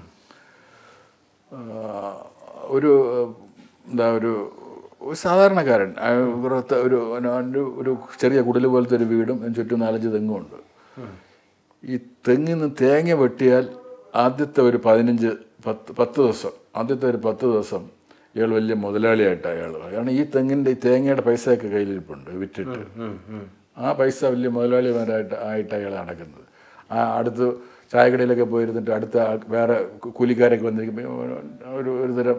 ഒരു എന്താ ഒരു സാധാരണക്കാരൻ ഒരു ഒരു ചെറിയ കുടിൽ പോലത്തെ ഒരു വീടും ചുറ്റും നാലഞ്ച് തെങ്ങുമുണ്ട്. ഈ തെങ്ങിൽ നിന്ന് തേങ്ങ വെട്ടിയാൽ ആദ്യത്തെ ഒരു പതിനഞ്ച് പത്ത് പത്ത് ദിവസം ആദ്യത്തെ ഒരു പത്ത് ദിവസം ഇയാൾ വലിയ മുതലാളിയായിട്ട് അയാൾ കാരണം ഈ തെങ്ങിൻ്റെ ഈ തേങ്ങയുടെ പൈസയൊക്കെ കയ്യിലിരിപ്പുണ്ട് വിറ്റിട്ട് ആ പൈസ വലിയ മുതലാളിമാരായിട്ട് ആയിട്ട് അയാൾ നടക്കുന്നത്. ആ അടുത്ത് ചായക്കടയിലൊക്കെ പോയിരുന്നിട്ട് അടുത്ത വേറെ കൂലിക്കാരൊക്കെ വന്നിരിക്കുമ്പോൾ ഒരു ഒരു തരം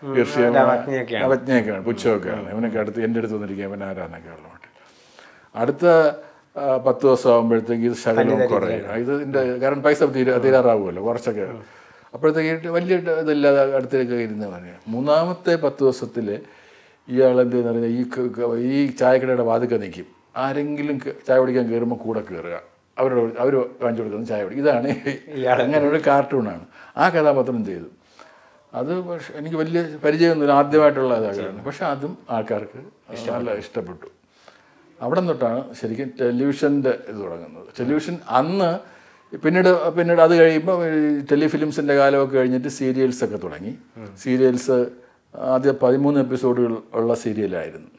അവജ്ഞയൊക്കെയാണ് പുച്ഛമൊക്കെയാണ്. ഇവനൊക്കെ അടുത്ത് എൻ്റെ അടുത്ത് വന്നിരിക്കുക ഇവൻ ആരാന്നൊക്കെ ഉള്ള മട്ടിൽ. അടുത്ത പത്ത് ദിവസം ആകുമ്പോഴത്തേക്ക് ഇത് ശകലം കുറയും. ഇത് ഇതിൻ്റെ കാരണം പൈസ തീരാ തീരാറാവുമല്ലോ കുറച്ചൊക്കെ. അപ്പോഴത്തേക്ക് വലിയ ഇതില്ലാതെ അടുത്തേക്ക് ഇരുന്ന് പറയാം. മൂന്നാമത്തെ പത്ത് ദിവസത്തിൽ ഇയാൾ എന്തെന്ന് പറഞ്ഞാൽ ഈ ഈ ചായക്കടയുടെ വാതിക്ക നിൽക്കും. ആരെങ്കിലും ചായ കുടിക്കാൻ കയറുമ്പോൾ കൂടെ കയറുക, അവരോട് അവർ വാങ്ങിച്ചു കൊടുക്കുന്ന ചായ കുടിക്കും. ഇതാണ് അങ്ങനെ ഒരു കാർട്ടൂണാണ്. ആ കഥാപാത്രം ചെയ്തു. അത് പക്ഷേ എനിക്ക് വലിയ പരിചയമൊന്നുമില്ല, ആദ്യമായിട്ടുള്ള ഇതാകാണ്. പക്ഷെ അതും ആൾക്കാർക്ക് നല്ല ഇഷ്ടപ്പെട്ടു. അവിടെ തൊട്ടാണ് ശരിക്കും ടെലിവിഷൻ്റെ ഇത് തുടങ്ങുന്നത്. ടെലിവിഷൻ അന്ന് പിന്നീട് പിന്നീട് അത് കഴിയുമ്പോൾ ടെലിഫിലിംസിൻ്റെ കാലമൊക്കെ കഴിഞ്ഞിട്ട് സീരിയൽസൊക്കെ തുടങ്ങി. സീരിയൽസ് ആദ്യം പതിമൂന്ന് എപ്പിസോഡുകൾ ഉള്ള സീരിയലായിരുന്നു.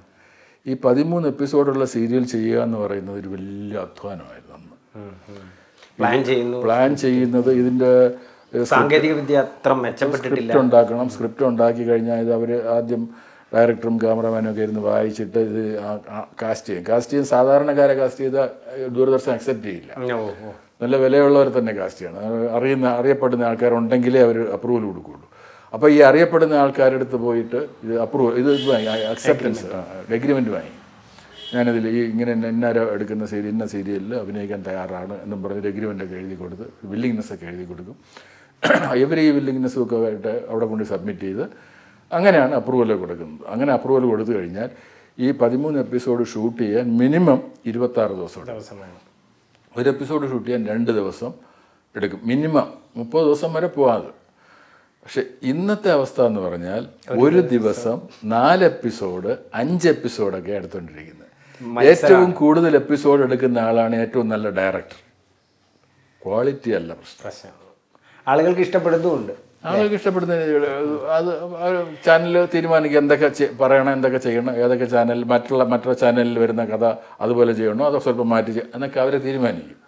ഈ പതിമൂന്ന് എപ്പിസോഡുള്ള സീരിയൽ ചെയ്യുക എന്ന് പറയുന്നത് ഒരു വലിയ അധ്വാനമായിരുന്നു അന്ന്. പ്ലാൻ ചെയ്യുന്നു പ്ലാൻ ചെയ്യുന്നത് ഇതിൻ്റെ സാങ്കേതിക വിദ്യ അത്ര മെച്ചപ്പെട്ടിട്ടില്ല. സ്ക്രിപ്റ്റ് ഉണ്ടാക്കണം. സ്ക്രിപ്റ്റ് ഉണ്ടാക്കി കഴിഞ്ഞാൽ ഇത് അവർ ആദ്യം ഡയറക്ടറും ക്യാമറമാനും ഒക്കെ ഇരുന്ന് വായിച്ചിട്ട് ഇത് കാസ്റ്റ് ചെയ്യും. കാസ്റ്റ് ചെയ്യും സാധാരണക്കാരെ കാസ്റ്റ് ചെയ്താൽ ദൂരദർശൻ അക്സെപ്റ്റ് ചെയ്യില്ല. നല്ല വിലയുള്ളവരെ തന്നെ കാസ്റ്റ് ചെയ്യണം. അറിയുന്ന അറിയപ്പെടുന്ന ആൾക്കാരുണ്ടെങ്കിലേ അവർ അപ്രൂവൽ കൊടുക്കുകയുള്ളൂ. അപ്പോൾ ഈ അറിയപ്പെടുന്ന ആൾക്കാരുടെ അടുത്ത് പോയിട്ട് ഇത് അപ്രൂവൽ ഇത് അക്സെപ്റ്റൻസ് എഗ്രിമെൻറ്റ് വാങ്ങി. ഞാനതിൽ ഈ ഇങ്ങനെ ഇന്നാരോ എടുക്കുന്ന സീരിയൽ ഇന്ന സീരിയലിൽ അഭിനയിക്കാൻ തയ്യാറാണ് എന്നും പറഞ്ഞൊരു എഗ്രിമെൻ്റൊക്കെ എഴുതി കൊടുത്ത് വില്ലിങ്നെസ്സൊക്കെ എഴുതി കൊടുക്കും. ഇവർ ഈ വില്ലിങ്നെസ്സും ഒക്കെ ആയിട്ട് അവിടെ കൊണ്ട് സബ്മിറ്റ് ചെയ്ത് അങ്ങനെയാണ് അപ്രൂവൽ കൊടുക്കുന്നത്. അങ്ങനെ അപ്രൂവൽ കൊടുത്തു കഴിഞ്ഞാൽ ഈ പതിമൂന്ന് എപ്പിസോഡ് ഷൂട്ട് ചെയ്യാൻ മിനിമം ഇരുപത്താറ് ദിവസം എടുക്കും. ഒരു എപ്പിസോഡ് ഷൂട്ട് ചെയ്യാൻ രണ്ട് ദിവസം എടുക്കും മിനിമം. മുപ്പത് ദിവസം വരെ പോകാതെ. പക്ഷെ ഇന്നത്തെ അവസ്ഥ എന്ന് പറഞ്ഞാൽ ഒരു ദിവസം നാല് എപ്പിസോഡ് അഞ്ച് എപ്പിസോഡൊക്കെ എടുത്തുകൊണ്ടിരിക്കുന്നത്. ഏറ്റവും കൂടുതൽ എപ്പിസോഡ് എടുക്കുന്ന ആളാണ് ഏറ്റവും നല്ല ഡയറക്ടർ. ക്വാളിറ്റി അല്ല പ്രശ്നം. ആളുകൾക്ക് ഇഷ്ടപ്പെടുന്നുമുണ്ട്. ആളുകൾക്ക് ഇഷ്ടപ്പെടുന്ന അത് ചാനൽ തീരുമാനിക്കുക എന്തൊക്കെ പറയണം, എന്തൊക്കെ ചെയ്യണം, ഏതൊക്കെ ചാനൽ മറ്റുള്ള മറ്റുള്ള ചാനലിൽ വരുന്ന കഥ അതുപോലെ ചെയ്യണോ അതോ സ്വല്പം മാറ്റി എന്നൊക്കെ അവരെ തീരുമാനിക്കും.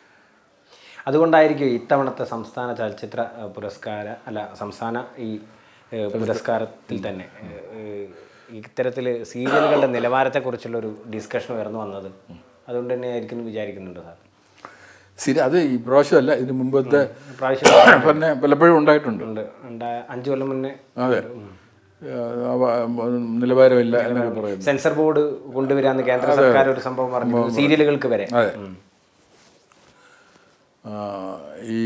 അതുകൊണ്ടായിരിക്കും ഇത്തവണത്തെ സംസ്ഥാന ചലച്ചിത്ര പുരസ്കാര അല്ല സംസ്ഥാന ഈ പുരസ്കാരത്തിൽ തന്നെ ഇത്തരത്തിൽ സീരിയലുകളുടെ നിലവാരത്തെക്കുറിച്ചുള്ളൊരു ഡിസ്കഷൻ ഉയർന്നു വന്നത്. അതുകൊണ്ട് തന്നെ ആയിരിക്കും വിചാരിക്കുന്നുണ്ട് സാർ. ശരി, അത് ഈ പ്രാവശ്യമല്ല ഇതിന് മുമ്പത്തെ പ്രാവശ്യം പിന്നെ പലപ്പോഴും ഉണ്ടായിട്ടുണ്ട്. അഞ്ചു കൊല്ലം മുന്നേ. അതെ, നിലവാരമില്ല എന്നൊക്കെ പറയുന്നു. സെൻസർ ബോർഡ് കൊണ്ടുവരാന്ന് കേന്ദ്ര സർക്കാർ ഒരു സംഭവം പറഞ്ഞു സീരിയലുകൾക്ക് വരെ. അതെ, ഈ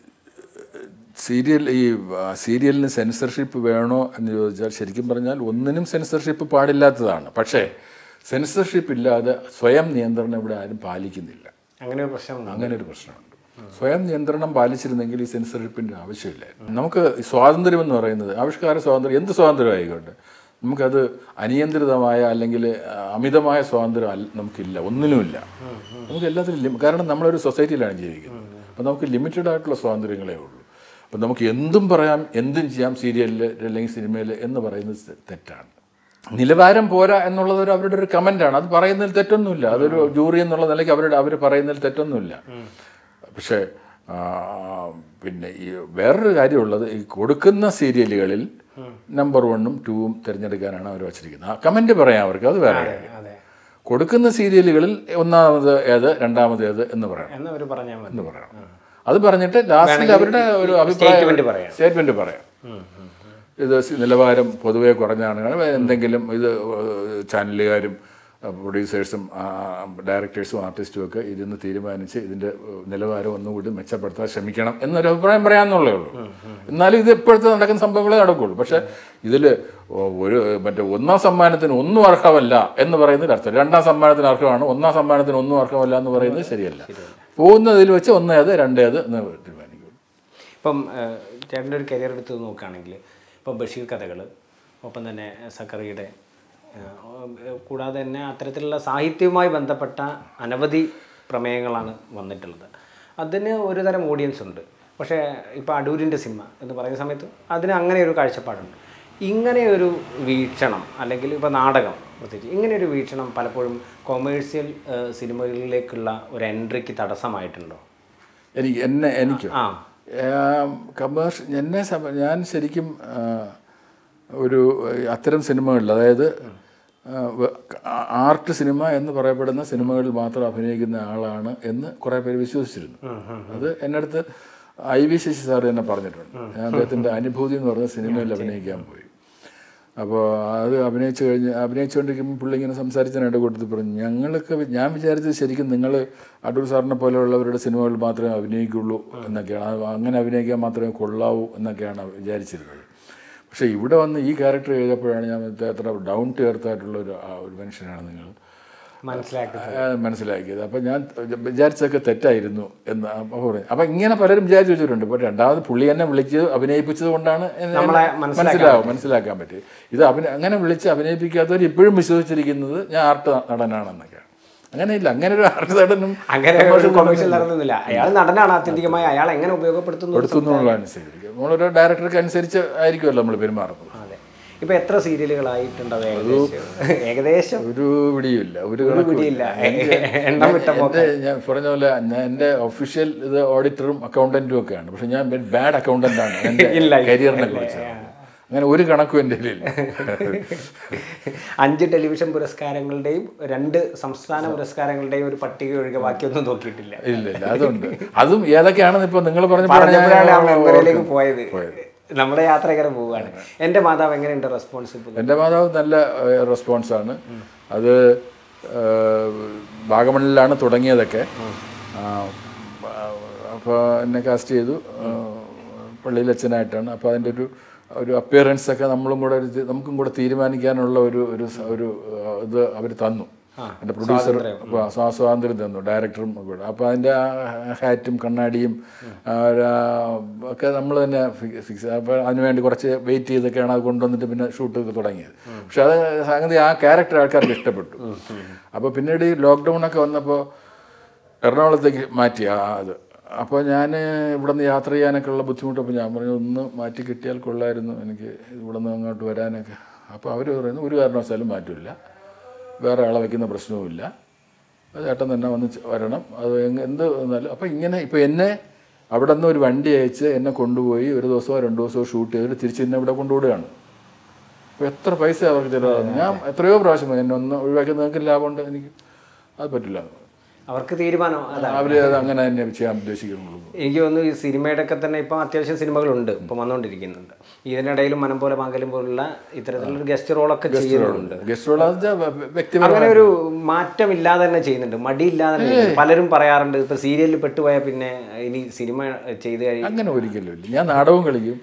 സീരിയൽ ഈ സീരിയലിന് സെൻസർഷിപ്പ് വേണോ എന്ന് ചോദിച്ചാൽ ശരിക്കും പറഞ്ഞാൽ ഒന്നിനും സെൻസർഷിപ്പ് പാടില്ലാത്തതാണ്. പക്ഷേ സെൻസർഷിപ്പ് ഇല്ലാതെ സ്വയം നിയന്ത്രണം ഇവിടെ ആരും പാലിക്കുന്നില്ല. അങ്ങനെ ഒരു പ്രശ്നം അങ്ങനെ ഒരു പ്രശ്നമുണ്ട്. സ്വയം നിയന്ത്രണം പാലിച്ചിരുന്നെങ്കിൽ ഈ സെൻസർഷിപ്പിൻ്റെ ആവശ്യമില്ലായിരുന്നു. നമുക്ക് സ്വാതന്ത്ര്യം എന്ന് പറയുന്നത് ആവിഷ്കാര സ്വാതന്ത്ര്യം എന്ത് സ്വാതന്ത്ര്യം ആയിക്കോട്ടെ, നമുക്കത് അനിയന്ത്രിതമായ അല്ലെങ്കിൽ അമിതമായ സ്വാതന്ത്ര്യം അല്ല, നമുക്കില്ല, ഒന്നിനുമില്ല. നമുക്ക് എല്ലാത്തിനും കാരണം നമ്മളൊരു സൊസൈറ്റിയിലാണ് ജീവിക്കുന്നത്. അപ്പോൾ നമുക്ക് ലിമിറ്റഡ് ആയിട്ടുള്ള സ്വാതന്ത്ര്യങ്ങളേ ഉള്ളൂ. അപ്പോൾ നമുക്ക് എന്തും പറയാം, എന്തും ചെയ്യാം സീരിയലിൽ അല്ലെങ്കിൽ സിനിമയിൽ എന്ന് പറയുന്നത് തെറ്റാണ്. നിലവാരം പോരാ എന്നുള്ളത് ഒരു അവരുടെ ഒരു കമൻ്റാണ്. അത് പറയുന്നതിൽ തെറ്റൊന്നുമില്ല. അതൊരു ജൂറി എന്നുള്ള നിലയ്ക്ക് അവരുടെ അവർ പറയുന്നതിൽ തെറ്റൊന്നുമില്ല. പക്ഷേ പിന്നെ ഈ വേറൊരു കാര്യമുള്ളത്, ഈ കൊടുക്കുന്ന സീരിയലുകളിൽ നമ്പർ വണ്ണും ടൂവും തിരഞ്ഞെടുക്കാനാണ് അവർ വച്ചിരിക്കുന്നത്. ആ കമൻറ്റ് പറയാം അവർക്ക്, അത് വേറെ കാര്യം. കൊടുക്കുന്ന സീരിയലുകളിൽ ഒന്നാമത് ഏത് രണ്ടാമത് ഏത് എന്ന് പറയണം എന്ന് പറയണം. അത് പറഞ്ഞിട്ട് ലാസ്റ്റിൽ അവരുടെ ഒരു അഭിപ്രായം സ്റ്റേറ്റ്മെൻറ്റ് പറയാം. ഇത് നിലവാരം പൊതുവെ കുറഞ്ഞാണ്, എന്തെങ്കിലും ഇത് ചാനലുകാരും പ്രൊഡ്യൂസേഴ്സും ഡയറക്ടേഴ്സും ആർട്ടിസ്റ്റും ഒക്കെ ഇരുന്ന് തീരുമാനിച്ച് ഇതിൻ്റെ നിലവാരം ഒന്നുകൂടി മെച്ചപ്പെടുത്താൻ ശ്രമിക്കണം എന്നൊരു അഭിപ്രായം പറയാമെന്നുള്ളേ ഉള്ളൂ. എന്നാലും ഇത് എപ്പോഴത്തെ നടക്കുന്ന സംഭവങ്ങളേ നടക്കുകയുള്ളൂ. പക്ഷേ ഇതിൽ ഒരു മറ്റേ ഒന്നാം സമ്മാനത്തിന് ഒന്നും അർഹമല്ല എന്ന് പറയുന്നതിൽ അർത്ഥം, രണ്ടാം സമ്മാനത്തിന് അർഹമാണ്, ഒന്നാം സമ്മാനത്തിന് ഒന്നും അർഹമല്ല എന്ന് പറയുന്നത് ശരിയല്ല. പോകുന്നതിൽ വെച്ച് ഒന്നേത് രണ്ടേത് എന്ന് തീരുമാനിക്കും. ഇപ്പം ചേട്ടൻ്റെ ഒരു കരിയർ എടുത്ത് നോക്കുകയാണെങ്കിൽ ഇപ്പം ബഷീർ കഥകൾ, ഒപ്പം തന്നെ സക്കറിയുടെ, കൂടാതെ തന്നെ അത്തരത്തിലുള്ള സാഹിത്യവുമായി ബന്ധപ്പെട്ട അനവധി പ്രമേയങ്ങളാണ് വന്നിട്ടുള്ളത്. അതിന് ഒരു തരം ഓഡിയൻസ് ഉണ്ട്. പക്ഷേ ഇപ്പോൾ അടൂരിൻ്റെ സിനിമ എന്ന് പറയുന്ന സമയത്ത് അതിന് അങ്ങനെ ഒരു കാഴ്ചപ്പാടുണ്ട്. ഇങ്ങനെയൊരു വീക്ഷണം അല്ലെങ്കിൽ ഇപ്പോൾ നാടകം പ്രത്യേകിച്ച് ഇങ്ങനെയൊരു വീക്ഷണം പലപ്പോഴും കൊമേഴ്സ്യൽ സിനിമകളിലേക്കുള്ള ഒരു എൻട്രിക്ക് തടസ്സമായിട്ടുണ്ടോ? എനിക്ക് എന്നെ എനിക്ക് ആ കമേഴ്ഷ്യൽ എന്നെ ഞാൻ ശരിക്കും ഒരു അത്തരം സിനിമകളിൽ, അതായത് ആർട്ട് സിനിമ എന്ന് പറയപ്പെടുന്ന സിനിമകളിൽ മാത്രം അഭിനയിക്കുന്ന ആളാണ് എന്ന് കുറേ പേര് വിശ്വസിച്ചിരുന്നു. അത് എൻ്റെ അടുത്ത് ഐ വി ശശി സാർ തന്നെ പറഞ്ഞിട്ടുണ്ട്. ഞാൻ അദ്ദേഹത്തിൻ്റെ അനുഭൂതി എന്ന് പറഞ്ഞ സിനിമയിൽ അഭിനയിക്കാൻ പോയി. അപ്പോൾ അത് അഭിനയിച്ച് കഴിഞ്ഞ് അഭിനയിച്ചുകൊണ്ടിരിക്കുമ്പോൾ പുള്ളി ഇങ്ങനെ സംസാരിച്ചതിനിടെ കൊടുത്ത് പറഞ്ഞു, ഞങ്ങൾക്ക് ഞാൻ വിചാരിച്ചത് ശരിക്കും നിങ്ങൾ അടൂർ സാറിനെ പോലെയുള്ളവരുടെ സിനിമകളിൽ മാത്രമേ അഭിനയിക്കുള്ളൂ എന്നൊക്കെയാണ്, അങ്ങനെ അഭിനയിക്കാൻ മാത്രമേ കൊള്ളാവൂ എന്നൊക്കെയാണ് വിചാരിച്ചിരുന്നത്. പക്ഷേ ഇവിടെ വന്ന് ഈ ക്യാരക്ടർ ചെയ്തപ്പോഴാണ് ഞാൻ എത്ര ഡൗൺ ടു എർത്ത് ആയിട്ടുള്ള ഒരു ഒരു മനുഷ്യനാണ് നിങ്ങൾ മനസ്സിലാക്കിയത്. അപ്പം ഞാൻ വിചാരിച്ചതൊക്കെ തെറ്റായിരുന്നു എന്ന് അപ്പോൾ പറയും. അപ്പം ഇങ്ങനെ പലരും വിചാരിച്ചു വെച്ചിട്ടുണ്ട്. ഇപ്പോൾ രണ്ടാമത് പുള്ളി എന്നെ വിളിച്ച് അഭിനയിപ്പിച്ചത് കൊണ്ടാണ് മനസ്സിലാവും മനസ്സിലാക്കാൻ പറ്റിയത്. ഇത് അഭിനയ അങ്ങനെ വിളിച്ച് അഭിനയിപ്പിക്കാത്തവർ ഇപ്പോഴും വിശ്വസിച്ചിരിക്കുന്നത് ഞാൻ ആർട്ട് നടനാണെന്നൊക്കെയാണ്. അങ്ങനെയില്ല, അങ്ങനെ ഒരു ആർട്ട് നടനും അങ്ങനെ നടന്നില്ല. അയാൾ നടനാണ് ആത്യന്തികമായി, അയാൾ എങ്ങനെ ഉപയോഗപ്പെടുത്തുന്നു അനുസരിച്ച് നമ്മളൊരു ഡയറക്ടർക്ക് അനുസരിച്ച് ആയിരിക്കുമല്ലോ നമ്മൾ പെരുമാറുന്നത്. അതെ. ഇപ്പൊ എത്ര സീരിയലുകളായിട്ടുണ്ടാവും ഏകദേശം? ഒരു പിടിയില്ല, ഒരു കണക്കില്ല. ഞാൻ പറഞ്ഞ പോലെ എൻ്റെ ഒഫീഷ്യൽ ഇത് ഓഡിറ്ററും അക്കൗണ്ടന്റും ഒക്കെയാണ്. പക്ഷെ ഞാൻ ബാഡ് അക്കൗണ്ടന്റാണ് എൻ്റെ കരിയറിനെ കുറിച്ച്. അങ്ങനെ ഒരു കണക്കും എൻ്റെ ഇല്ല. അഞ്ച് ടെലിവിഷൻ പുരസ്കാരങ്ങളുടെയും രണ്ട് സംസ്ഥാന പുരസ്കാരങ്ങളുടെയും ഒരു പട്ടിക ഒഴികെ ബാക്കിയൊന്നും നോക്കിയിട്ടില്ല. ഇല്ല ഇല്ല, അതുണ്ട്. അതും ഏതൊക്കെയാണെന്ന് ഇപ്പൊ നിങ്ങൾ പറഞ്ഞപ്പോഴാണ് പോയത്. നമ്മുടെ യാത്ര എങ്ങനെ പോവുകയാണ്. എൻ്റെ മാതാവ് എങ്ങനെയുണ്ട് റെസ്പോൺസിബിൾ? എൻ്റെ മാതാവ് നല്ല റെസ്പോൺസാണ്. അത് വാഗമണ്ണിലാണ് തുടങ്ങിയതൊക്കെ. അപ്പോൾ എന്നെ കാസ്റ്റ് ചെയ്തു പള്ളിയിലച്ഛനായിട്ടാണ്. അപ്പോൾ അതിൻ്റെ ഒരു ഒരു അപ്പിയറൻസൊക്കെ നമ്മളും കൂടെ ഒരു നമുക്കും കൂടെ തീരുമാനിക്കാനുള്ള ഒരു ഒരു ഒരു ഇത് അവർ തന്നു. എൻ്റെ പ്രൊഡ്യൂസർ സ്വാതന്ത്ര്യം തന്നു, ഡയറക്ടറും കൂടെ. അപ്പോൾ അതിൻ്റെ ഹാറ്റും കണ്ണാടിയും ഒക്കെ നമ്മൾ തന്നെ ഫിക്സ്. അപ്പോൾ അതിനുവേണ്ടി കുറച്ച് വെയിറ്റ് ചെയ്തൊക്കെയാണ് അത് കൊണ്ടുവന്നിട്ട് പിന്നെ ഷൂട്ടൊക്കെ തുടങ്ങിയത്. പക്ഷെ അത് സംഗതി ആ ക്യാരക്ടർ ആൾക്കാർക്ക് ഇഷ്ടപ്പെട്ടു. അപ്പോൾ പിന്നീട് ഈ ലോക്ക്ഡൗണൊക്കെ വന്നപ്പോൾ എറണാകുളത്തേക്ക് മാറ്റി അത്. അപ്പോൾ ഞാൻ ഇവിടെ നിന്ന് യാത്ര ചെയ്യാനൊക്കെ ഉള്ള ബുദ്ധിമുട്ടപ്പോൾ ഞാൻ പറഞ്ഞു ഒന്ന് മാറ്റി കിട്ടിയാൽ കൊള്ളായിരുന്നു എനിക്ക് ഇവിടെ നിന്ന് അങ്ങോട്ട് വരാനൊക്കെ. അപ്പോൾ അവർ പറയുന്നു ഒരു കാരണവശാലും മാറ്റില്ല, വേറെ ആളെ വയ്ക്കുന്ന പ്രശ്നവുമില്ല, ചേട്ടൻ തന്നെ വന്ന് വരണം, അത് എന്ത് വന്നാലും. അപ്പോൾ ഇങ്ങനെ ഇപ്പോൾ എന്നെ അവിടെ നിന്ന് ഒരു വണ്ടി അയച്ച് എന്നെ കൊണ്ടുപോയി ഒരു ദിവസമോ രണ്ട് ദിവസമോ ഷൂട്ട് ചെയ്തിട്ട് തിരിച്ച് എന്നെ ഇവിടെ കൊണ്ടുവിടുകയാണ്. അപ്പോൾ എത്ര പൈസ അവർക്ക് ചിലവാകുന്നു. ഞാൻ എത്രയോ പ്രാവശ്യം എന്നെ ഒന്ന് ഒഴിവാക്കി നിങ്ങൾക്ക് ലാഭമുണ്ട്, എനിക്ക് അത് പറ്റില്ല. അവർക്ക് തീരുമാനം അവർ അങ്ങനെ തന്നെ ചെയ്യാൻ ഉദ്ദേശിക്കുന്നുള്ളൂ. എനിക്ക് തോന്നുന്നു ഈ സിനിമയുടെ ഒക്കെ തന്നെ ഇപ്പം അത്യാവശ്യം സിനിമകളുണ്ട് ഇപ്പം വന്നുകൊണ്ടിരിക്കുന്നുണ്ട്. ഇതിനിടയിലും മനം പോലെ മാങ്കലും പോലുള്ള ഇത്തരത്തിലൊരു ഗസ്റ്റ് റോളൊക്കെ ചെയ്യുന്നുണ്ട്. ഗസ്റ്റ് റോൾ അങ്ങനെ ഒരു മാറ്റം ഇല്ലാതെ തന്നെ ചെയ്യുന്നുണ്ട്, മടിയില്ലാതെ തന്നെ. പലരും പറയാറുണ്ട് ഇപ്പം സീരിയലിൽ പെട്ടുപോയാൽ പിന്നെ ഇനി സിനിമ ചെയ്ത് കഴിയും. അങ്ങനെ ഒരിക്കലും ഇല്ല. ഞാൻ നാടകം കളിക്കും.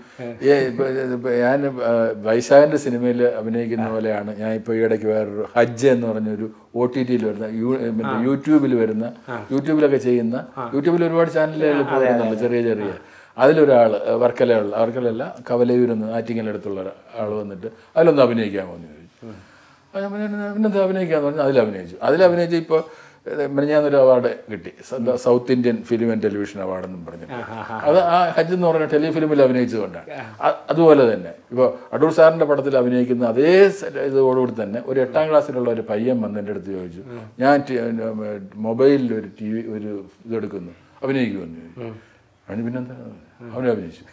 ഞാൻ വൈശാഖിൻ്റെ സിനിമയിൽ അഭിനയിക്കുന്ന പോലെയാണ് ഞാൻ ഇപ്പോൾ ഈയിടയ്ക്ക് വേറൊരു ഹജ്ജ് എന്ന് പറഞ്ഞൊരു ഒ ടി ടിയിൽ വരുന്ന യൂട്യൂബിൽ വരുന്ന യൂട്യൂബിലൊക്കെ ചെയ്യുന്ന യൂട്യൂബിൽ ഒരുപാട് ചാനലുകൾ പോകുന്നുണ്ട് ചെറിയ ചെറിയ. അതിലൊരാൾ വർക്കലയുള്ള വർക്കലല്ല കവലയൂരെന്ന് ആറ്റിങ്ങലടുത്തുള്ള ആൾ വന്നിട്ട് അതിലൊന്ന് അഭിനയിക്കാൻ വന്നു ചോദിച്ചു. പിന്നെന്താ അഭിനയിക്കാന്ന് പറഞ്ഞാൽ അതിൽ അഭിനയിച്ചു. അതിലഭിനയിച്ച് ഇപ്പോൾ മെനഞ്ഞാന്നൊരു അവാർഡ് കിട്ടി, south Indian film and television അവാർഡെന്നും പറഞ്ഞു. അത് ആ ഹജ്ജ് എന്ന് പറഞ്ഞ ടെലിഫിലിമിൽ അഭിനയിച്ചതുകൊണ്ടാണ്. അതുപോലെ തന്നെ ഇപ്പോൾ അടൂർ സാറിൻ്റെ പടത്തിൽ അഭിനയിക്കുന്ന അതേ ഇതോടുകൂടി തന്നെ ഒരു എട്ടാം ക്ലാസ്സിലുള്ള ഒരു പയ്യൻ വന്ന് എൻ്റെ അടുത്ത് ചോദിച്ചു, ഞാൻ മൊബൈലിൽ ഒരു ടി വി ഒരു ഇതെടുക്കുന്നു, അഭിനയിക്കുമെന്ന് ചോദിച്ചു. അതിന് പിന്നെന്താ അവനെ അഭിനയിച്ചു.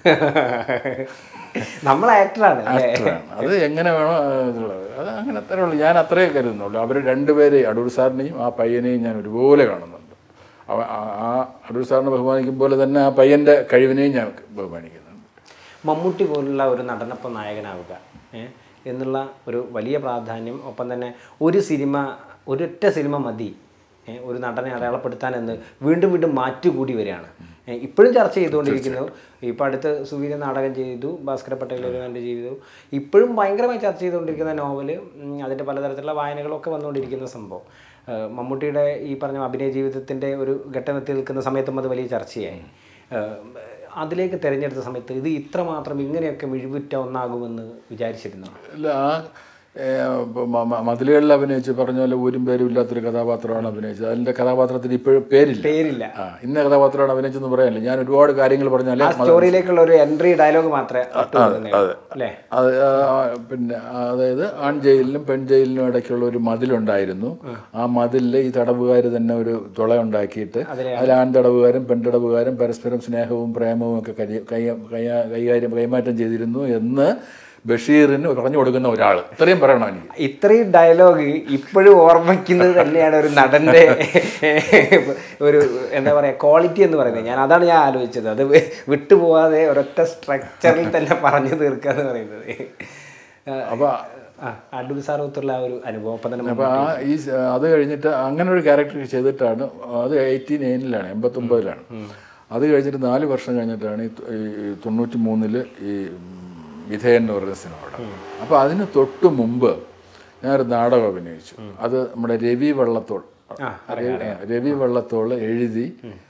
നമ്മൾ ആക്ടറാണ്. അത് എങ്ങനെ വേണോ അത് അങ്ങനെ അത്രേ ഉള്ളൂ. ഞാൻ അത്രേ കരുതുന്നുള്ളൂ. അവർ രണ്ടുപേരെയും അടൂർ സാറിനെയും ആ പയ്യനെയും ഞാൻ ഒരുപോലെ കാണുന്നുണ്ട്. ആ അടൂർ സാറിനെ ബഹുമാനിക്കും പോലെ തന്നെ ആ പയ്യൻ്റെ കഴിവിനെയും ഞാൻ ബഹുമാനിക്കുന്നുണ്ട്. മമ്മൂട്ടി പോലുള്ള ഒരു നടനപ്പം നായകനാവുക എന്നുള്ള ഒരു വലിയ പ്രാധാന്യം, ഒപ്പം തന്നെ ഒരു സിനിമ ഒരൊറ്റ സിനിമ മതി ഒരു നടനെ അടയാളപ്പെടുത്താനെന്ന് വീണ്ടും വീണ്ടും മാറ്റുകൂടി വരികയാണ്. ഇപ്പോഴും ചർച്ച ചെയ്തുകൊണ്ടിരിക്കുന്നു. ഇപ്പോൾ അടുത്ത് സുവീര നാടകം ചെയ്തു, ഭാസ്കര പട്ടേലൊരു എൻ്റെ ജീവിതവും ഇപ്പോഴും ഭയങ്കരമായി ചർച്ച ചെയ്തുകൊണ്ടിരിക്കുന്ന നോവല്, അതിൻ്റെ പലതരത്തിലുള്ള വായനകളൊക്കെ വന്നുകൊണ്ടിരിക്കുന്ന സംഭവം. മമ്മൂട്ടിയുടെ ഈ പറഞ്ഞ അഭിനയ ജീവിതത്തിൻ്റെ ഒരു ഘട്ടമെത്തി നിൽക്കുന്ന സമയത്തും അത് വലിയ ചർച്ചയായി. അതിലേക്ക് തിരഞ്ഞെടുത്ത സമയത്ത് ഇത് ഇത്രമാത്രം ഇങ്ങനെയൊക്കെ മിഴിവുറ്റ ഒന്നാകുമെന്ന് വിചാരിച്ചിരുന്നു? അല്ല, മതിലുകളിൽ അഭിനയിച്ച് പറഞ്ഞ പോലെ ഊരും പേരും ഇല്ലാത്തൊരു കഥാപാത്രമാണ് അഭിനയിച്ചത്. അതിൻ്റെ കഥാപാത്രത്തിന് ഇപ്പോഴും പേരില്ല പേരില്ല ആ ഇന്ന കഥാപാത്രമാണ് അഭിനയിച്ചെന്ന് പറയാനില്ല. ഞാൻ ഒരുപാട് കാര്യങ്ങൾ പറഞ്ഞാൽ സ്റ്റോറിയിലേക്കുള്ള ഒരു എൻട്രി ഡയലോഗ് മാത്രമേ അതെ അത് പിന്നെ അതായത് ആൺ ജയിലിനും പെൺ ജയിലിനും ഇടയ്ക്കുള്ള ഒരു മതിലുണ്ടായിരുന്നു. ആ മതിലിൽ ഈ തടവുകാർ തന്നെ ഒരു തുള ഉണ്ടാക്കിയിട്ട് അതിൽ ആൺ തടവുകാരും പെൺ തടവുകാരും പരസ്പരം സ്നേഹവും പ്രേമവും ഒക്കെ കൈകാര്യം കൈമാറ്റം ചെയ്തിരുന്നു എന്ന് ബഷീറിന് പറഞ്ഞു കൊടുക്കുന്ന ഒരാൾ. ഇത്രയും പറയണം എനിക്ക്. ഇത്രയും ഡയലോഗ് ഇപ്പോഴും ഓർമ്മിക്കുന്നത് തന്നെയാണ് ഒരു നടൻ്റെ ഒരു എന്താ പറയുക ക്വാളിറ്റി എന്ന് പറയുന്നത്. ഞാൻ അതാണ് ഞാൻ ആലോചിച്ചത്. അത് വിട്ടുപോകാതെ ഒരൊറ്റ സ്ട്രക്ചറിൽ തന്നെ പറഞ്ഞു തീർക്കുക എന്ന് പറയുന്നത്. അപ്പോൾ അടൂർ സാറൊത്തുള്ള ആ ഒരു അനുഭവം അപ്പം തന്നെ. അപ്പോൾ ആ ഈ അത് കഴിഞ്ഞിട്ട് അങ്ങനെ ഒരു ക്യാരക്ടർ ചെയ്തിട്ടാണ്, അത് എയ്റ്റീൻ നയനിലാണ് എൺപത്തൊമ്പതിലാണ്. അത് കഴിഞ്ഞിട്ട് നാല് വർഷം കഴിഞ്ഞിട്ടാണ് ഈ തൊണ്ണൂറ്റി മൂന്നില് ഈ വിധേയൻ എന്ന് പറയുന്ന സിനിമ. അപ്പോൾ അതിന് തൊട്ട് മുമ്പ് ഞാനൊരു നാടകം അഭിനയിച്ചു. അത് നമ്മുടെ രവി വള്ളത്തോൾ രവി വള്ളത്തോൾ എഴുതി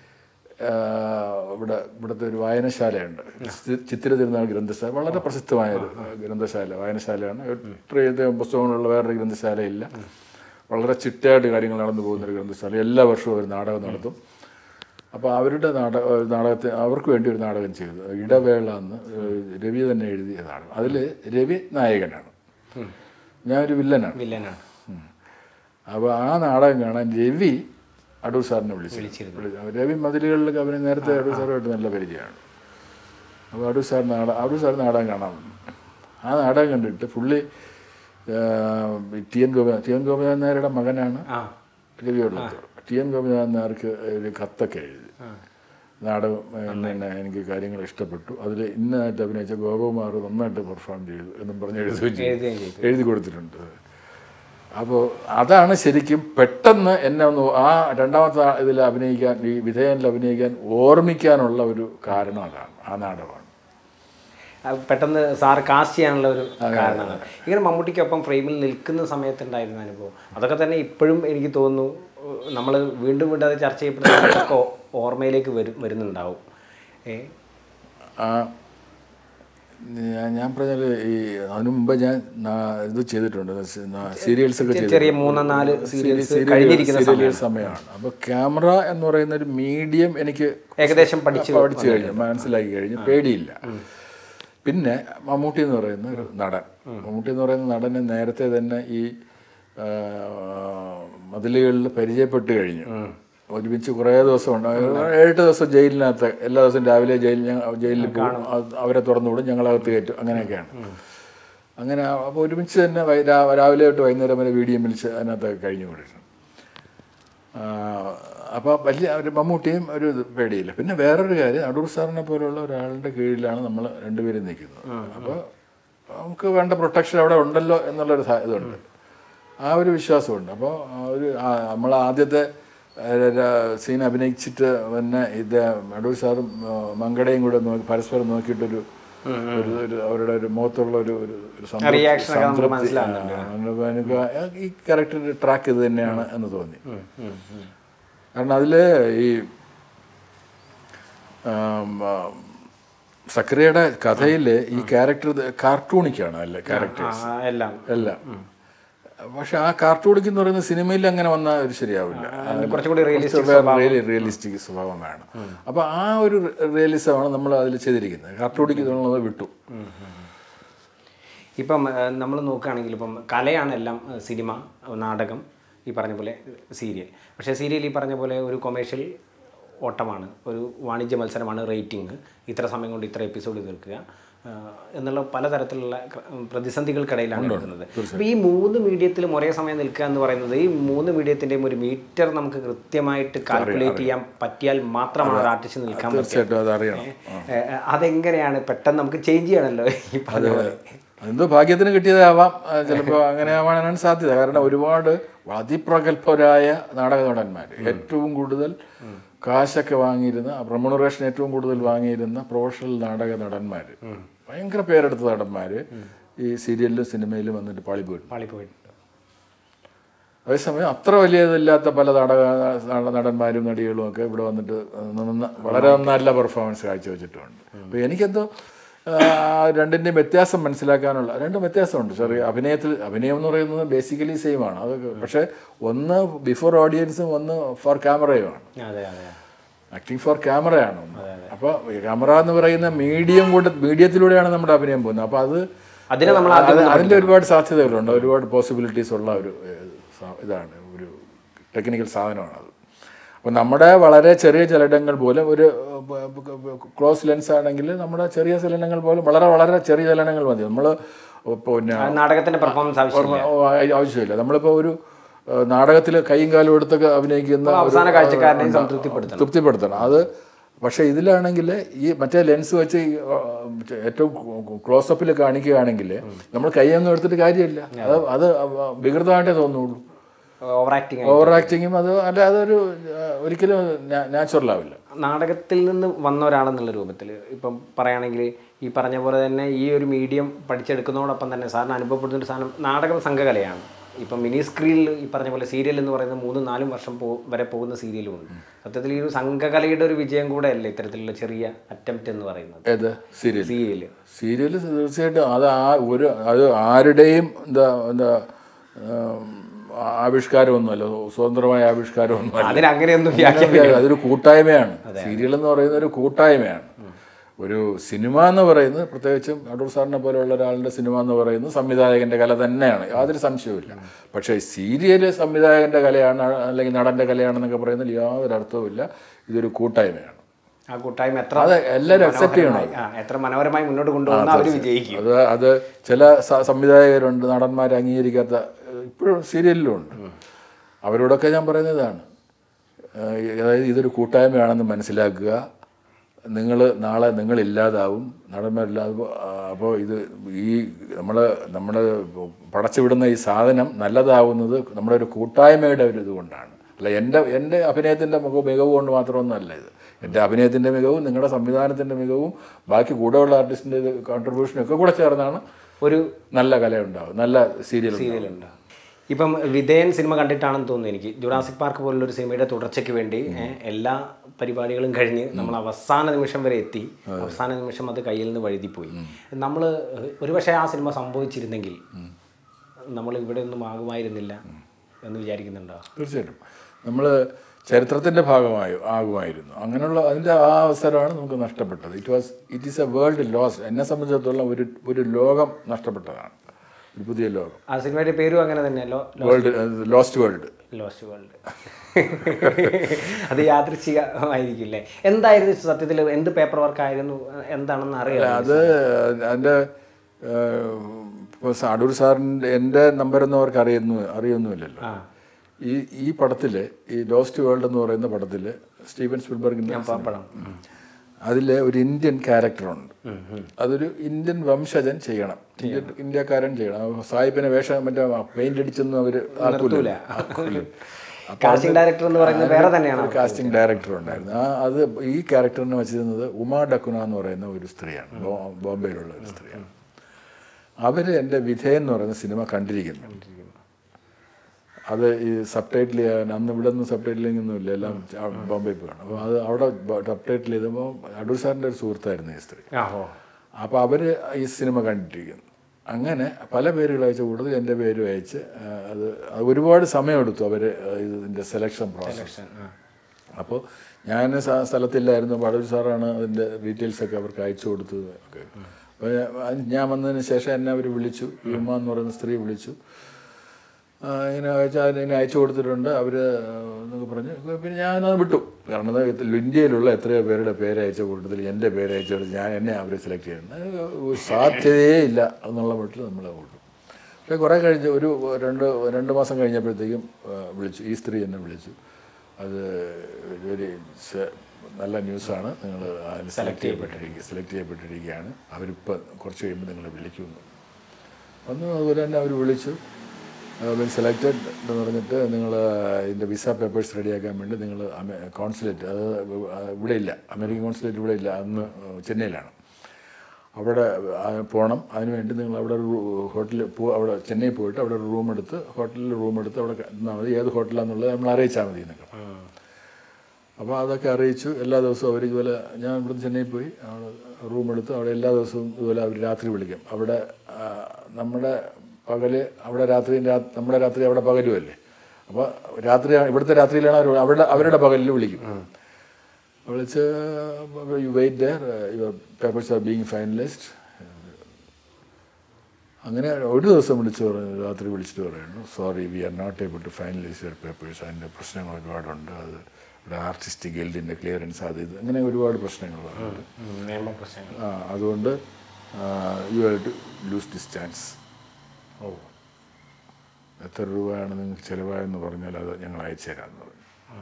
ഇവിടെ ഇവിടുത്തെ ഒരു വായനശാലയുണ്ട്, ചിത്തിര തിരുനാൾ ഗ്രന്ഥശാല, വളരെ പ്രസിദ്ധമായൊരു ഗ്രന്ഥശാല വായനശാലയാണ്. ഇത്രയും പുസ്തകങ്ങളുള്ള വേറൊരു ഗ്രന്ഥശാലയില്ല. വളരെ ചിട്ടയായിട്ട് കാര്യങ്ങൾ നടന്നു പോകുന്നൊരു ഗ്രന്ഥശാല. എല്ലാ വർഷവും ഒരു നാടകം നടത്തും. അപ്പോൾ അവരുടെ നാടക നാടകത്തെ അവർക്ക് വേണ്ടി ഒരു നാടകം ചെയ്തു, ഇടവേള എന്ന് രവി തന്നെ എഴുതിയ നാടകം. അതിൽ രവി നായകനാണ്, ഞാനൊരു വില്ലനാണ് വില്ലനാണ് അപ്പോൾ ആ നാടകം കാണാൻ രവി അടൂർ സാറിനെ വിളിച്ചു വിളിച്ചു രവി മതിലുകളിലൊക്കെ അവന് നേരത്തെ അടൂർ സാറുമായിട്ട് നല്ല പരിചയമാണ്. അപ്പോൾ അടൂർ സാർ നാടകം അടൂർ സാർ നാടകം കാണാൻ വന്നു. ആ നാടകം കണ്ടിട്ട് പുള്ളി T N Gopinath T N Gopinath നായരുടെ മകനാണ് രവി വള്ളത്തോൾ. ടി എൻ ഗോപിനാഥ് നായർക്ക് ഒരു കത്തൊക്കെ എഴുതി, നാടകം പിന്നെ എനിക്ക് കാര്യങ്ങൾ ഇഷ്ടപ്പെട്ടു, അതിൽ ഇന്നായിട്ട് അഭിനയിച്ച ഗോപകുമാർ നന്നായിട്ട് പെർഫോം ചെയ്തു എന്നും പറഞ്ഞ് എഴുതി എഴുതി കൊടുത്തിട്ടുണ്ട്. അപ്പോൾ അതാണ് ശരിക്കും പെട്ടെന്ന് എന്നെ ഒന്ന് ആ രണ്ടാമത്തെ ഇതിൽ അഭിനയിക്കാൻ, ഈ വിധേയനിൽ അഭിനയിക്കാൻ ഓർമ്മിക്കാനുള്ള ഒരു കാരണം അതാണ്, ആ നാടകമാണ്. പെട്ടെന്ന് സാർ കാസ്റ്റ് ചെയ്യാനുള്ള ഒരു കാരണമാണ്. ഇങ്ങനെ മമ്മൂട്ടിക്കൊപ്പം ഫ്രെയിമിൽ നിൽക്കുന്ന സമയത്തുണ്ടായിരുന്ന അനുഭവം അതൊക്കെ തന്നെ ഇപ്പോഴും എനിക്ക് തോന്നുന്നു നമ്മൾ വീണ്ടും വീണ്ടും അത് ചർച്ച ചെയ്യപ്പെടുന്നതൊക്കെ ഓർമ്മയിലേക്ക് വരും വരുന്നുണ്ടാവും. ഞാൻ പറഞ്ഞാൽ ഈ അതിനു മുമ്പ് ഞാൻ ഇത് ചെയ്തിട്ടുണ്ട്, സീരിയൽസ് ഒക്കെ ചെറിയ മൂന്നോ നാല് സീരിയൽസ് സമയമാണ്. അപ്പോൾ ക്യാമറ എന്ന് പറയുന്ന ഒരു മീഡിയം എനിക്ക് ഏകദേശം പഠിച്ച് പഠിച്ചു കഴിഞ്ഞു, മനസ്സിലാക്കി കഴിഞ്ഞു, പേടിയില്ല. പിന്നെ മമ്മൂട്ടി എന്ന് പറയുന്ന ഒരു നടൻ മമ്മൂട്ടി എന്ന് പറയുന്ന നടനെ നേരത്തെ തന്നെ ഈ മതിലുകളിൽ പരിചയപ്പെട്ട് കഴിഞ്ഞു. ഒരുമിച്ച് കുറേ ദിവസം ഉണ്ട്, ഏഴെട്ട് ദിവസം ജയിലിനകത്ത്, എല്ലാ ദിവസവും രാവിലെ ജയിൽ ജയിലിൽ പോകും, അവരെ തുറന്നു വിടും, ഞങ്ങളകത്ത് കയറ്റും, അങ്ങനെയൊക്കെയാണ്. അങ്ങനെ അപ്പോൾ ഒരുമിച്ച് തന്നെ രാവിലെ തൊട്ട് വൈകുന്നേരം വരെ വീഡിയോ വിളിച്ച് അതിനകത്തൊക്കെ കഴിഞ്ഞു കൂടിയിരുന്നു. അപ്പോൾ വലിയ ഒരു മമ്മൂട്ടിയും ഒരു പേടിയില്ല. പിന്നെ വേറൊരു കാര്യം, അടൂർ സാറിനെ പോലുള്ള ഒരാളുടെ കീഴിലാണ് നമ്മൾ രണ്ടുപേരും നിൽക്കുന്നത്. അപ്പോൾ നമുക്ക് വേണ്ട പ്രൊട്ടക്ഷൻ അവിടെ ഉണ്ടല്ലോ എന്നുള്ളൊരു ഇതുണ്ട്, ആ ഒരു വിശ്വാസമുണ്ട്. അപ്പോൾ ഒരു നമ്മൾ ആദ്യത്തെ സീൻ അഭിനയിച്ചിട്ട് തന്നെ ഇത് അടൂർ സാറും മങ്കടയും കൂടെ നോക്കി പരസ്പരം നോക്കിയിട്ടൊരു ഒരു അവരുടെ ഒരു മുഖത്തുള്ള ഒരു ഒരു സംതൃപ്തി, ഈ ക്യാരക്ടറിൻ്റെ ട്രാക്ക് ഇത് തന്നെയാണ് എന്ന് തോന്നി. കാരണം അതിൽ ഈ സക്കറിയുടെ കഥയിൽ ഈ ക്യാരക്ടർ കാർട്ടൂണിക്കാണ് അല്ലേ ക്യാരക്ടേഴ്സ് എല്ലാം എല്ലാം. പക്ഷെ ആ കാർട്ടൂണിക്ക് എന്ന് പറയുന്ന സിനിമയിൽ അങ്ങനെ വന്നാൽ ഒരു ശരിയാവില്ല, റിയലിസ്റ്റിക് സ്വഭാവം വേണം. അപ്പോൾ ആ ഒരു റിയലിസമാണ് നമ്മൾ അതിൽ ചെയ്തിരിക്കുന്നത്. കാർട്ടൂണിക്ക് എന്നുള്ളത് വിട്ടു. ഇപ്പം നമ്മൾ നോക്കുകയാണെങ്കിൽ ഇപ്പം കലയാണ് എല്ലാം, സിനിമ, നാടകം, ഈ പറഞ്ഞ പോലെ സീരിയൽ. പക്ഷേ സീരിയൽ ഈ പറഞ്ഞ പോലെ ഒരു കൊമേഴ്ഷ്യൽ ഓട്ടമാണ്, ഒരു വാണിജ്യ മത്സരമാണ്, റേറ്റിംഗ് ഇത്ര സമയം കൊണ്ട് ഇത്ര എപ്പിസോഡ് തീർക്കുക എന്നുള്ള പലതരത്തിലുള്ള പ്രതിസന്ധികൾക്കിടയിലാണ് നിൽക്കുന്നത്. അപ്പോൾ ഈ മൂന്ന് മീഡിയത്തിലും ഒരേ സമയം നിൽക്കുക എന്ന് പറയുന്നത്, ഈ മൂന്ന് മീഡിയത്തിൻ്റെയും ഒരു മീറ്റർ നമുക്ക് കൃത്യമായിട്ട് കാൽക്കുലേറ്റ് ചെയ്യാൻ പറ്റിയാൽ മാത്രമാണ് ഒരു ആർട്ടിസ്റ്റ് നിൽക്കാൻ പറ്റും. അതെങ്ങനെയാണ് പെട്ടെന്ന് നമുക്ക് ചേഞ്ച് ചെയ്യണമല്ലോ ഈ പറഞ്ഞ പോലെ. എന്തോ ഭാഗ്യത്തിന് കിട്ടിയതാവാം, ചിലപ്പോൾ അങ്ങനെ ആവാനാണ് സാധ്യത. കാരണം ഒരുപാട് അതിപ്രഗത്ഭരായ നാടക നടന്മാർ, ഏറ്റവും കൂടുതൽ കാശൊക്കെ വാങ്ങിയിരുന്ന, റെമ്യൂണറേഷൻ ഏറ്റവും കൂടുതൽ വാങ്ങിയിരുന്ന പ്രൊഫഷണൽ നാടക നടന്മാർ, ഭയങ്കര പേരെടുത്ത നടന്മാർ ഈ സീരിയലിലും സിനിമയിലും വന്നിട്ട് പാളിപ്പോയിട്ടുണ്ട് പാളിപ്പോയിട്ടുണ്ട് അതേസമയം അത്ര വലിയ ഇതില്ലാത്ത പല നാടക നടന്മാരും നടികളും ഒക്കെ ഇവിടെ വന്നിട്ട് വളരെ നല്ല പെർഫോമൻസ് കാഴ്ചവെച്ചിട്ടുണ്ട്. അപ്പോൾ എനിക്കെന്തോ രണ്ടിൻ്റെയും വ്യത്യാസം മനസ്സിലാക്കാനുള്ള രണ്ടും വ്യത്യാസമുണ്ട്. ചെറിയ അഭിനയത്തിൽ അഭിനയം എന്ന് പറയുന്നത് ബേസിക്കലി സെയിം ആണ്. അത് പക്ഷേ ഒന്ന് ബിഫോർ ഓഡിയൻസും ഒന്ന് ഫോർ ക്യാമറയുമാണ്. ആക്ടിങ് ഫോർ ക്യാമറയാണ്. അപ്പോൾ ക്യാമറ എന്ന് പറയുന്ന മീഡിയം കൂടെ മീഡിയത്തിലൂടെയാണ് നമ്മുടെ അഭിനയം പോകുന്നത്. അപ്പോൾ അത് അതിൻ്റെ ഒരുപാട് സാധ്യതകളുണ്ട്, ഒരുപാട് പോസിബിലിറ്റീസ് ഉള്ള ഒരു ഇതാണ്, ഒരു ടെക്നിക്കൽ സാധനമാണ് അത്. അപ്പോൾ നമ്മുടെ വളരെ ചെറിയ ചലനങ്ങൾ പോലും ഒരു ക്ലോസ് ലെൻസ് ആണെങ്കിൽ നമ്മുടെ ചെറിയ ചലനങ്ങൾ പോലും വളരെ വളരെ ചെറിയ ചലനങ്ങൾ മതി. നമ്മൾ പിന്നെ നാടകത്തിൻ്റെ പെർഫോമൻസ് ആവശ്യമില്ല. നമ്മളിപ്പോൾ ഒരു നാടകത്തിൽ കൈയും കാലും എടുത്തൊക്കെ അഭിനയിക്കുന്ന അവസാന കാഴ്ചക്കാരനെ തൃപ്തിപ്പെടുത്തണം അത്. പക്ഷേ ഇതിലാണെങ്കിൽ ഈ മറ്റേ ലെൻസ് വെച്ച് ഏറ്റവും ക്ലോസപ്പിൽ കാണിക്കുകയാണെങ്കിൽ നമ്മൾ കൈയൊന്നും എടുത്തിട്ട് കാര്യമില്ല. അത് അത് വികൃതമായിട്ടേ തോന്നുള്ളൂ. ഓവർ ആക്ടിങ്ങും അത് അല്ല, അതൊരു ഒരിക്കലും നാച്ചുറൽ ആവില്ല. നാടകത്തിൽ നിന്ന് വന്ന ഒരാളെന്നുള്ള രൂപത്തിൽ ഇപ്പം പറയുകയാണെങ്കിൽ ഈ പറഞ്ഞ പോലെ തന്നെ ഈ ഒരു മീഡിയം പഠിച്ചെടുക്കുന്നതോടൊപ്പം തന്നെ സാറിന് അനുഭവപ്പെടുന്ന ഒരു സാധനം നാടകം സംഘകലയാണ്. ഇപ്പം മിനി സ്ക്രീനിൽ ഈ പറഞ്ഞ പോലെ സീരിയൽ എന്ന് പറയുന്നത് മൂന്നും നാലും വർഷം പോ വരെ പോകുന്ന സീരിയലുമുണ്ട്. സത്യത്തിൽ ഈ ഒരു സംഘകലയുടെ ഒരു വിജയം കൂടെ അല്ലേ ഇത്തരത്തിലുള്ള ചെറിയ അറ്റംപ്റ്റ് എന്ന് പറയുന്നത്? ഏത് സീരിയൽ? സീരിയൽ സീരിയൽ തീർച്ചയായിട്ടും അത് ആ ഒരു അത് ആരുടെയും എന്താ എന്താ ആവിഷ്കാരമൊന്നുമല്ല, സ്വതന്ത്രമായ ആവിഷ്കാരമൊന്നുമല്ല. അതൊരു കൂട്ടായ്മയാണ്. സീരിയൽ എന്ന് പറയുന്നത് ഒരു കൂട്ടായ്മയാണ്. ഒരു സിനിമ എന്ന് പറയുന്നത്, പ്രത്യേകിച്ചും അടൂർ സാറിനെ പോലെയുള്ള ഒരാളുടെ സിനിമ എന്ന് പറയുന്നത് സംവിധായകൻ്റെ കല തന്നെയാണ്, യാതൊരു സംശയവുമില്ല. പക്ഷേ സീരിയൽ സംവിധായകൻ്റെ കലയാണ് അല്ലെങ്കിൽ നടൻ്റെ കലയാണെന്നൊക്കെ പറയുന്നതിൽ യാതൊരു അർത്ഥവുമില്ല. ഇതൊരു കൂട്ടായ്മയാണ്. ആ കൂട്ടായ്മ എത്ര അത് എല്ലാവരും അക്സെപ്റ്റ് ചെയ്യണം, എത്ര മനോഹരമായി മുന്നോട്ട് കൊണ്ടുപോകുന്ന അവർ വിജയിക്കും. അത് അത് ചില സംവിധായകരുണ്ട് നടന്മാരെ അംഗീകരിക്കാത്ത, ഇപ്പോഴും സീരിയലിലുണ്ട്. അവരോടൊക്കെ ഞാൻ പറയുന്നതാണ്, അതായത് ഇതൊരു കൂട്ടായ്മയാണെന്ന് മനസ്സിലാക്കുക. നിങ്ങൾ നാളെ നിങ്ങളില്ലാതാവും, നടന്മാരില്ലാതെ. അപ്പോൾ ഇത് ഈ നമ്മൾ നമ്മൾ പടച്ചുവിടുന്ന ഈ സാധനം നല്ലതാവുന്നത് നമ്മുടെ ഒരു കൂട്ടായ്മയുടെ ഒരു ഇതുകൊണ്ടാണ്. അല്ല എൻ്റെ എൻ്റെ അഭിനയത്തിൻ്റെ മികവ് മികവ് കൊണ്ട് മാത്രമൊന്നുമല്ല ഇത്. എൻ്റെ അഭിനയത്തിൻ്റെ മികവും നിങ്ങളുടെ സംവിധാനത്തിൻ്റെ മികവും ബാക്കി കൂടെയുള്ള ആർട്ടിസ്റ്റിൻ്റെ കോൺട്രിബ്യൂഷനും ഒക്കെ കൂടെ ചേർന്നാണ് ഒരു നല്ല കലയുണ്ടാവും, നല്ല സീരിയൽ സീരിയലുണ്ടാവും. ഇപ്പം വിധേയൻ സിനിമ കണ്ടിട്ടാണെന്ന് തോന്നുന്നു എനിക്ക്. ജുറാസിക് പാർക്ക് പോലുള്ളൊരു സിനിമയുടെ തുടർച്ചയ്ക്ക് വേണ്ടി എല്ലാ പരിപാടികളും കഴിഞ്ഞ് നമ്മൾ അവസാന നിമിഷം വരെ എത്തി. അവസാന നിമിഷം അത് കയ്യിൽ നിന്ന് വഴുതിപ്പോയി. നമ്മൾ ഒരുപക്ഷെ ആ സിനിമ സംഭവിച്ചിരുന്നെങ്കിൽ നമ്മൾ ഇവിടെ ഒന്നും ആകുമായിരുന്നില്ല എന്ന് വിചാരിക്കുന്നുണ്ടോ? തീർച്ചയായിട്ടും നമ്മൾ ചരിത്രത്തിൻ്റെ ഭാഗമായി ആകുമായിരുന്നു. അങ്ങനെയുള്ള അതിൻ്റെ ആ അവസരമാണ് നമുക്ക് നഷ്ടപ്പെട്ടത്. It was it is a world loss. എന്നെ സംബന്ധിച്ചിടത്തോളം ഒരു ഒരു ലോകം നഷ്ടപ്പെട്ടതാണ്, ഒരു പുതിയ ലോകം. ആ സിനിമയുടെ പേരും അങ്ങനെ തന്നെയല്ലോ, world lost world. Lost world. അത് യാദൃച്ഛികമായിരിക്കില്ലേ? എന്തായിരുന്നു സത്യത്തിൽ? എന്ത് പേപ്പർ വർക്ക് ആയിരുന്നു, എന്താണെന്ന് അറിയാം? അത് അതിൻ്റെ ഇപ്പോൾ അടൂർ സാറിൻ്റെ എൻ്റെ നമ്പരൊന്നും അവർക്ക് അറിയുന്നു അറിയൊന്നുമില്ലല്ലോ. ഈ ഈ പടത്തിൽ, ഈ ലോസ്റ്റ് വേൾഡ് എന്ന് പറയുന്ന പടത്തിൽ സ്റ്റീവൻ സ്പിൽബർഗിൻ്റെ പടം, അതിൽ ഒരു ഇന്ത്യൻ ക്യാരക്ടറുണ്ട്. അതൊരു ഇന്ത്യൻ വംശജൻ ചെയ്യണം, ഇന്ത്യൻ ഇന്ത്യക്കാരൻ ചെയ്യണം. സാഹിബിനെ വേഷം മറ്റേ പെയിന്റ് അടിച്ചൊന്നും അവർ ആക്കൂല. കാസ്റ്റിംഗ് ഡയറക്ടർ എന്ന് പറയുന്നത് വേറെ തന്നെയാണ്. ഒരു കാസ്റ്റിംഗ് ഡയറക്ടർ ഉണ്ടായിരുന്നു. ആ അത് ഈ ക്യാരക്ടറിനെ വെച്ചിരുന്നത് ഉമാ ഡക്കുന എന്ന് പറയുന്ന ഒരു സ്ത്രീയാണ്, ബോംബെയിലുള്ള ഒരു സ്ത്രീയാണ്. അവർ എൻ്റെ വിധേയൻ എന്ന് പറയുന്ന സിനിമ കണ്ടിരിക്കുന്നു. അത് ഈ സബ് ടൈറ്റിൽ ചെയ്യാൻ അന്ന് ഇവിടെ ഒന്നും സബ് ടൈറ്റിലിംഗ് ഒന്നുമില്ല, എല്ലാം ബോംബെ പോയാണ്. അപ്പോൾ അത് അവിടെ സബ് ടൈറ്റിൽ ചെയ്തപ്പോൾ അടൂർ സാറിൻ്റെ ഒരു സുഹൃത്തായിരുന്നു ഈ സ്ത്രീ. അപ്പോൾ അവർ ഈ സിനിമ കണ്ടിരിക്കുന്നു. അങ്ങനെ പല പേരുകൾ അയച്ച കൂടുതൽ എൻ്റെ പേരും അയച്ച് അത് ഒരുപാട് സമയമെടുത്തു അവർ ഇതിൻ്റെ സെലക്ഷൻ പ്രോസസ്സ്. അപ്പോൾ ഞാൻ സ്ഥലത്തില്ലായിരുന്നു, അപ്പോൾ അടൂർ സാറാണ് അതിൻ്റെ ഡീറ്റെയിൽസൊക്കെ അവർക്ക് അയച്ചു കൊടുത്തത് ഒക്കെ. അപ്പോൾ ഞാൻ വന്നതിന് ശേഷം എന്നെ അവർ വിളിച്ചു, യുമ എന്ന് പറയുന്ന സ്ത്രീ വിളിച്ചു. ഇങ്ങനെ അയച്ചാൽ ഇങ്ങനെ അയച്ചു കൊടുത്തിട്ടുണ്ട് അവർ എന്നൊക്കെ പറഞ്ഞ്. പിന്നെ ഞാനത് വിട്ടു. കാരണം ഇന്ത്യയിലുള്ള എത്രയോ പേരുടെ പേര് അയച്ച കൂട്ടത്തിൽ എൻ്റെ പേര് അയച്ചു കൊടുത്ത് ഞാൻ എന്നെ അവർ സെലക്ട് ചെയ്യുന്നത് സാധ്യതയേ ഇല്ല എന്നുള്ള മട്ടിൽ നമ്മളെ വിട്ടു. പക്ഷേ കുറേ കഴിഞ്ഞ് ഒരു രണ്ട് രണ്ട് മാസം കഴിഞ്ഞപ്പോഴത്തേക്കും വിളിച്ചു, ഈ സ്ത്രീ എന്നെ വിളിച്ചു. അത് ഒരു നല്ല ന്യൂസാണ്, നിങ്ങൾ അതിന് സെലക്ട് ചെയ്യപ്പെട്ടിരിക്കുക സെലക്ട് ചെയ്യപ്പെട്ടിരിക്കുകയാണ്, അവരിപ്പോൾ കുറച്ച് കഴിയുമ്പോൾ നിങ്ങളെ വിളിക്കുമെന്ന് വന്നു. അതുപോലെ തന്നെ അവർ വിളിച്ചു. ബീൻ സെലക്റ്റഡ് എന്ന് പറഞ്ഞിട്ട് നിങ്ങൾ ഇതിൻ്റെ വിസ പേപ്പേഴ്സ് റെഡിയാക്കാൻ വേണ്ടി നിങ്ങൾ കോൺസുലേറ്റ്, അത് ഇവിടെ ഇല്ല, അമേരിക്കൻ കോൺസുലേറ്റ് ഇവിടെ ഇല്ല, അന്ന് ചെന്നൈയിലാണ്, അവിടെ പോകണം. അതിനുവേണ്ടി നിങ്ങൾ അവിടെ ഒരു ഹോട്ടലിൽ പോ അവിടെ ചെന്നൈ പോയിട്ട് അവിടെ ഒരു റൂം എടുത്ത് ഹോട്ടലിൽ റൂം എടുത്ത് അവിടെ നിന്നാൽ മതി. ഏത് ഹോട്ടലാണെന്നുള്ളത് നമ്മൾ അറിയിച്ചാൽ മതി എന്നൊക്കെ. അപ്പോൾ അതൊക്കെ അറിയിച്ചു. എല്ലാ ദിവസവും അവർ ഇതുപോലെ ഞാൻ ഇവിടുന്ന് ചെന്നൈയിൽ പോയി അവിടെ റൂമെടുത്ത് അവിടെ എല്ലാ ദിവസവും ഇതുപോലെ അവർ രാത്രി വിളിക്കും. അവിടെ നമ്മുടെ പകല് അവിടെ രാത്രി നമ്മുടെ രാത്രി അവിടെ പകലുമല്ലേ. അപ്പോൾ രാത്രി ഇവിടുത്തെ രാത്രിയിലാണ് അവർ അവരുടെ അവരുടെ പകലിൽ വിളിക്കും. വിളിച്ച് you wait there your papers are being finalised. അങ്ങനെ ഒരു ദിവസം വിളിച്ച് പറഞ്ഞു, രാത്രി വിളിച്ചിട്ട് പറയുന്നു, sorry we are not able to finalise your papers. അതിൻ്റെ പ്രശ്നങ്ങൾ ഒരുപാടുണ്ട്. അത് ഇവിടെ ആർട്ടിസ്റ്റ് ഗിൽഡിൻ്റെ ക്ലിയറൻസ് അത് ഇത് അങ്ങനെ ഒരുപാട് പ്രശ്നങ്ങളുണ്ട്. ആ അതുകൊണ്ട് you have to lose this chance. ഓ എത്ര രൂപയാണ് നിങ്ങൾക്ക് ചിലവായെന്ന് പറഞ്ഞാൽ അത് ഞങ്ങൾ അയച്ചു തരാമെന്ന് പറഞ്ഞു.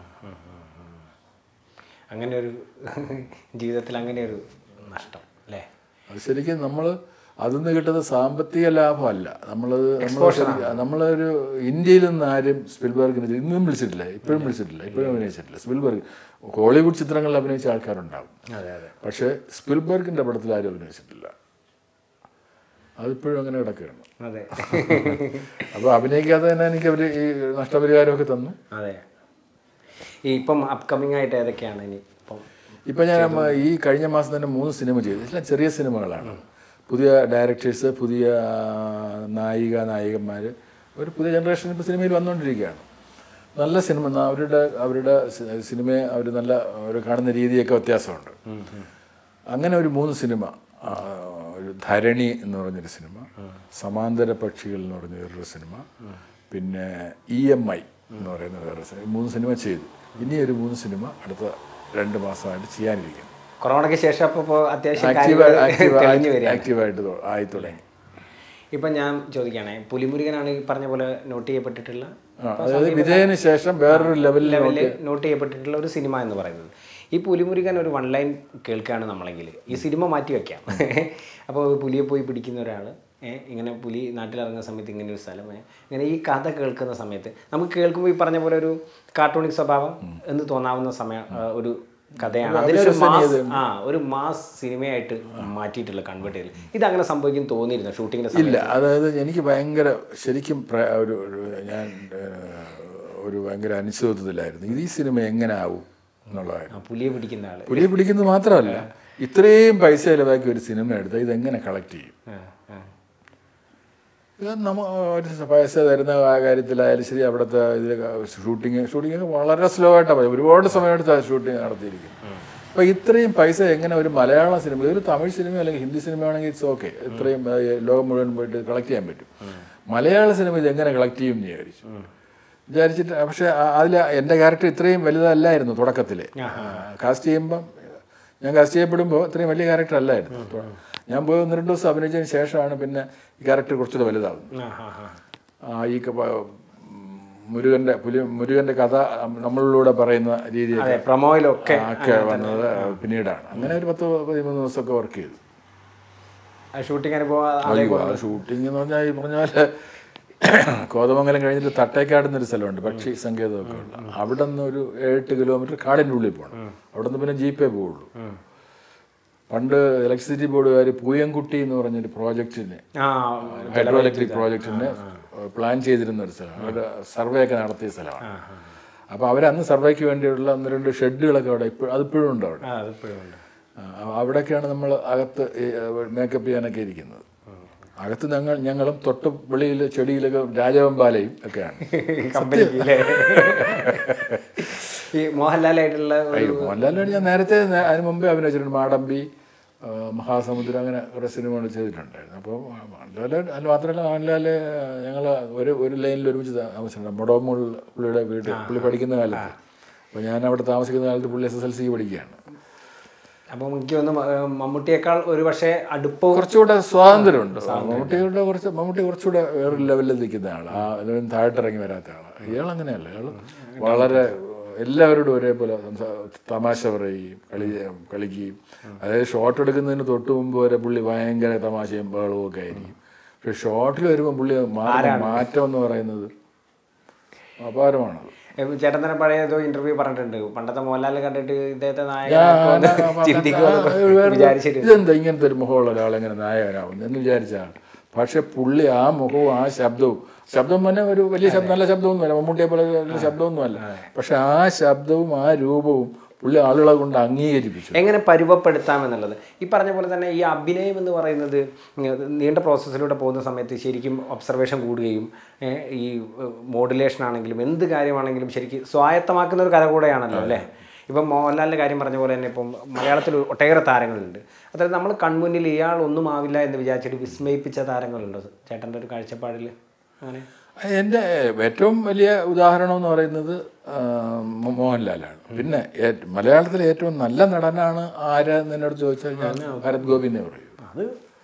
അങ്ങനെ ഒരു ജീവിതത്തിൽ അങ്ങനെ ഒരു നഷ്ടം അല്ലേ? അത് ശരിക്കും നമ്മൾ അതിൽ നിന്ന് കിട്ടുന്ന സാമ്പത്തിക ലാഭമല്ല. നമ്മളത് നമ്മൾ നമ്മളൊരു ഇന്ത്യയിൽ നിന്ന് ആരും സ്പിൽബർഗിന് ഇന്നും വിളിച്ചിട്ടില്ല, ഇപ്പോഴും വിളിച്ചിട്ടില്ല, ഇപ്പോഴും അഭിനയിച്ചിട്ടില്ല. സ്പിൽബർഗ് ഹോളിവുഡ് ചിത്രങ്ങളിൽ അഭിനയിച്ച ആൾക്കാരുണ്ടാവും, പക്ഷേ സ്പിൽബർഗിൻ്റെ പടത്തിൽ ആരും അഭിനയിച്ചിട്ടില്ല. അതിപ്പോഴും അങ്ങനെ കിടക്കുകയാണ്. അതെ. അപ്പോൾ അഭിനയിക്കാതെ തന്നെ എനിക്ക് അവർ ഈ നഷ്ടപരിഹാരമൊക്കെ തന്നു. അതെ. ഈ ഇപ്പം അപ്കമിങ് ആയിട്ട് ഏതൊക്കെയാണ് ഇനി ഇപ്പം? ഇപ്പം ഞാൻ ഈ കഴിഞ്ഞ മാസം തന്നെ മൂന്ന് സിനിമ ചെയ്തു. എല്ലാം ചെറിയ സിനിമകളാണ്. പുതിയ ഡയറക്ടേഴ്സ്, പുതിയ നായിക നായകന്മാർ, ഒരു പുതിയ ജനറേഷൻ ഇപ്പോൾ സിനിമയിൽ വന്നുകൊണ്ടിരിക്കുകയാണ്. നല്ല സിനിമ, അവരുടെ അവരുടെ സിനിമയെ അവർ നല്ല അവർ കാണുന്ന രീതിയൊക്കെ വ്യത്യാസമുണ്ട്. അങ്ങനെ ഒരു മൂന്ന് സിനിമ, ഒരു ധരണി എന്ന് പറഞ്ഞൊരു സിനിമ, സമാന്തര പക്ഷികൾ എന്ന് പറഞ്ഞ വേറൊരു സിനിമ, പിന്നെ ഇ എം ഐ എന്ന് പറയുന്ന വേറൊരു സിനിമ, മൂന്ന് സിനിമ ചെയ്തു. ഇനി ഒരു മൂന്ന് സിനിമ അടുത്ത രണ്ട് മാസമായിട്ട് ചെയ്യാനിരിക്കുന്നു. കൊറോണയ്ക്ക് ശേഷം അപ്പോൾ അത്യാവശ്യം ആക്റ്റീവായിട്ട് ആയി തുടങ്ങി. ഇപ്പം ഞാൻ ചോദിക്കുകയാണെ, പുലിമുരുകനാണ് ഈ പറഞ്ഞ പോലെ നോട്ട് ചെയ്യപ്പെട്ടിട്ടുള്ള, അതായത് വിധേയന് ശേഷം വേറൊരു ലെവലിൽ നോട്ട് ചെയ്യപ്പെട്ടിട്ടുള്ള ഒരു സിനിമ എന്ന് പറയുന്നത്. ഈ പുലിമുരുകൻ ഒരു വൺ ലൈൻ കേൾക്കുകയാണ് നമ്മളെങ്കിൽ ഈ സിനിമ മാറ്റി വയ്ക്കാം. അപ്പോൾ പുലിയെ പോയി പിടിക്കുന്ന ഒരാൾ ഇങ്ങനെ പുലി നാട്ടിലിറങ്ങുന്ന സമയത്ത് ഇങ്ങനെ ഒരു സ്ഥലം ഇങ്ങനെ ഈ കഥ കേൾക്കുന്ന സമയത്ത് നമുക്ക് കേൾക്കുമ്പോൾ ഈ പറഞ്ഞ പോലെ ഒരു കാർട്ടൂണിക് സ്വഭാവം എന്ന് തോന്നാവുന്ന സമയം ഒരു കഥയാണ്. അതിലൊരു മാസ് ആ ഒരു മാസ് സിനിമയായിട്ട് മാറ്റിയിട്ടുള്ള കൺവേർട്ട് ചെയ്ത് ഇതങ്ങനെ സംഭവിക്കും തോന്നിയിരുന്നു ഷൂട്ടിങ്ങിൻ്റെ സമയത്ത്? ഇല്ല, അതായത് എനിക്ക് ഭയങ്കര ശരിക്കും ഒരു ഞാൻ ഒരു ഭയങ്കര അനിശ്ചിതത്വത്തിലായിരുന്നു. ഇത് ഈ സിനിമ എങ്ങനെ ആവും എന്നുള്ളതായിരുന്നു. പുലിയെ പിടിക്കുന്ന ആൾ പുലിയെ പിടിക്കുന്നത് മാത്രമല്ല, ഇത്രയും പൈസ ചിലവാക്കി ഒരു സിനിമ എടുത്താൽ ഇതെങ്ങനെ കളക്ട് ചെയ്യും? നമ്മ ഒരു പൈസ തരുന്ന കാര്യത്തിലായാലും ശരി, അവിടുത്തെ ഇതിൽ ഷൂട്ടിങ് ഷൂട്ടിങ് വളരെ സ്ലോ ആയിട്ടാണ്, ഒരുപാട് സമയമെടുത്താണ് ഷൂട്ടിങ് നടത്തിയിരിക്കുന്നത്. അപ്പോൾ ഇത്രയും പൈസ എങ്ങനെ ഒരു മലയാളം സിനിമ, ഒരു തമിഴ് സിനിമ അല്ലെങ്കിൽ ഹിന്ദി സിനിമയാണെങ്കിൽ ഇറ്റ്സ് ഓക്കെ, ഇത്രയും ലോകം മുഴുവൻ പോയിട്ട് കളക്ട് ചെയ്യാൻ പറ്റും. മലയാള സിനിമ ഇത് എങ്ങനെ കളക്ട് ചെയ്യും എന്ന് വിചാരിച്ചു വിചാരിച്ചിട്ട് പക്ഷേ അതിൽ എൻ്റെ ക്യാരക്ടർ ഇത്രയും വലുതല്ലായിരുന്നു തുടക്കത്തിൽ. കാസ്റ്റ് ചെയ്യുമ്പം ഞാൻ കാസ്റ്റ് ചെയ്യപ്പെടുമ്പോൾ ഇത്രയും വലിയ ക്യാരക്ടർ അല്ലായിരുന്നു. ഞാൻ പോയി ഒന്ന് രണ്ട് ദിവസം അഭിനയിച്ചതിന് ശേഷമാണ് പിന്നെ ഈ ക്യാരക്ടർ കുറച്ചുകൂടെ വലുതാകുന്നത്. ഈ മുരുകൻ്റെ പുലി മുരുകൻ്റെ കഥ നമ്മളിലൂടെ പറയുന്ന രീതിയൊക്കെ പ്രൊമോയിലൊക്കെ ഒക്കെ വന്നത് പിന്നീടാണ്. അങ്ങനെ ഒരു പത്ത് പതിമൂന്ന് ദിവസമൊക്കെ വർക്ക് ചെയ്തു. ഷൂട്ടിംഗ് അനുഭവം ഷൂട്ടിംഗ് എന്ന് പറഞ്ഞാൽ ഈ പറഞ്ഞ പോലെ കോതമംഗലം കഴിഞ്ഞിട്ട് തട്ടേക്കാടുന്നൊരു സ്ഥലമുണ്ട്, പക്ഷി സങ്കേതമൊക്കെ ഉള്ള. അവിടെ നിന്ന് ഒരു എട്ട് കിലോമീറ്റർ കാടിൻ്റെ ഉള്ളിൽ പോകണം. അവിടെ നിന്ന് പിന്നെ ജീപ്പേ പോവുള്ളൂ. പണ്ട് ഇലക്ട്രിസിറ്റി ബോർഡുകാർ പൂയംകുട്ടി എന്ന് പറഞ്ഞൊരു പ്രോജക്റ്റിന്, ഹൈഡ്രോ ഇലക്ട്രിക് പ്രോജക്റ്റിന് പ്ലാൻ ചെയ്തിരുന്ന ഒരു സ്ഥലമാണ്. അവിടെ സർവേ ഒക്കെ നടത്തിയ സ്ഥലമാണ്. അപ്പോൾ അവരന്ന് സർവേക്ക് വേണ്ടിയുള്ള ഒന്ന് രണ്ട് ഷെഡുകളൊക്കെ അവിടെ ഇപ്പോഴും അതിപ്പോഴും ഉണ്ട്. അവിടെ അവിടെയൊക്കെയാണ് നമ്മൾ അകത്ത് മേക്കപ്പ് ചെയ്യാനൊക്കെ ഇരിക്കുന്നത്. അകത്ത് ഞങ്ങൾ ഞങ്ങളും തൊട്ട് വെളിയിൽ ചെടിയിലൊക്കെ രാജവെമ്പാലയും ഒക്കെയാണ്. ഈ മോഹൻലാലായിട്ടുള്ള മോഹൻലാലായിട്ട് ഞാൻ നേരത്തെ അതിന് മുമ്പേ അഭിനയിച്ചിട്ടുണ്ട്. മാടമ്പി, മഹാസമുദ്രം, അങ്ങനെ കുറേ സിനിമകൾ ചെയ്തിട്ടുണ്ടായിരുന്നു. അപ്പോൾ മോഹൻലാൽ അത് മാത്രമല്ല, മോഹൻലാൽ ഞങ്ങൾ ഒരു ഒരു ലൈനിൽ ഒരുമിച്ച് താമസിച്ചിട്ടുണ്ട്. മൊടോമൂൾ പുള്ളിയുടെ വീട്, പുള്ളി പഠിക്കുന്ന കാലത്ത്. അപ്പോൾ ഞാൻ അവിടെ താമസിക്കുന്ന കാലത്ത് പുള്ളി എസ് എസ് എൽ സി പഠിക്കുകയാണ്. അപ്പോൾ എനിക്ക് ഒന്ന് മമ്മൂട്ടിയേക്കാൾ ഒരു പക്ഷേ അടുപ്പം കുറച്ചുകൂടെ സ്വാതന്ത്ര്യമുണ്ട്. മമ്മൂട്ടിയുടെ കുറച്ച് മമ്മൂട്ടി കുറച്ചുകൂടെ വേറൊരു ലെവലിൽ നിൽക്കുന്ന ആൾ, ആ അതിന് താഴോട്ടിറങ്ങി വരാത്ത ആളാണ്. ഇയാൾ അങ്ങനെയല്ല. ഇയാൾ വളരെ എല്ലാവരോടും ഒരേപോലെ തമാശ പറയുകയും കളി കളിക്കുകയും അതായത് ഷോട്ട് എടുക്കുന്നതിന് തൊട്ട് മുമ്പ് വരെ പുള്ളി ഭയങ്കര തമാശയും ബഹളവും ഒക്കെ ആയിരിക്കും. പക്ഷെ ഷോട്ടിൽ വരുമ്പോൾ പുള്ളി മാറ്റം എന്ന് പറയുന്നത് അപാരമാണ്. ചേട്ടൻ തന്നെ പഴയ ഏതോ ഇന്റർവ്യൂ പറഞ്ഞിട്ടുണ്ട്, പണ്ടത്തെ മോഹൻലാൽ കണ്ടിട്ട് ഇദ്ദേഹത്തെ ഇതെന്താ ഇങ്ങനത്തെ ഒരു മുഖമുള്ള ഒരാളെങ്ങനെ നായകനാവുന്നു എന്ന് വിചാരിച്ചാണ്. പക്ഷെ പുള്ളി ആ മുഖവും ആ ശബ്ദവും ശബ്ദം തന്നെ ഒരു വലിയ ശബ്ദം നല്ല ശബ്ദമൊന്നുമല്ല, മമ്മൂട്ടിയെ പോലെ വലിയ ശബ്ദമൊന്നുമല്ല, പക്ഷെ ആ ശബ്ദവും ആ രൂപവും പുള്ളി ആളുകളെ കൊണ്ട് അംഗീകരിപ്പിച്ചു. എങ്ങനെ പരുവപ്പെടുത്താമെന്നുള്ളത് ഈ പറഞ്ഞ പോലെ തന്നെ ഈ അഭിനയം എന്ന് പറയുന്നത് നീണ്ട പ്രോസസ്സിലൂടെ പോകുന്ന സമയത്ത് ശരിക്കും ഒബ്സർവേഷൻ കൂടുകയും ഈ മോഡുലേഷൻ ആണെങ്കിലും എന്ത് കാര്യമാണെങ്കിലും ശരിക്കും സ്വായത്തമാക്കുന്ന ഒരു കല കൂടെയാണല്ലോ അല്ലേ. ഇപ്പം മോഹൻലാലിൻ്റെ കാര്യം പറഞ്ഞ പോലെ തന്നെ ഇപ്പം മലയാളത്തിൽ ഒട്ടേറെ താരങ്ങളുണ്ട്. അതായത് നമ്മൾ കൺമുന്നിൽ ഇയാൾ ഒന്നും ആവില്ല എന്ന് വിചാരിച്ചിട്ട് വിസ്മയിപ്പിച്ച താരങ്ങളുണ്ടോ ചേട്ടൻ്റെ ഒരു കാഴ്ചപ്പാടിൽ? അങ്ങനെ എൻ്റെ ഏറ്റവും വലിയ ഉദാഹരണം എന്ന് പറയുന്നത് മോഹൻലാലാണ്. പിന്നെ മലയാളത്തിലെ ഏറ്റവും നല്ല നടനാണ് ആരെന്ന് എന്നോട് ചോദിച്ചാൽ ഞാൻ ഭരത് ഗോപിനെ പറയും. അത്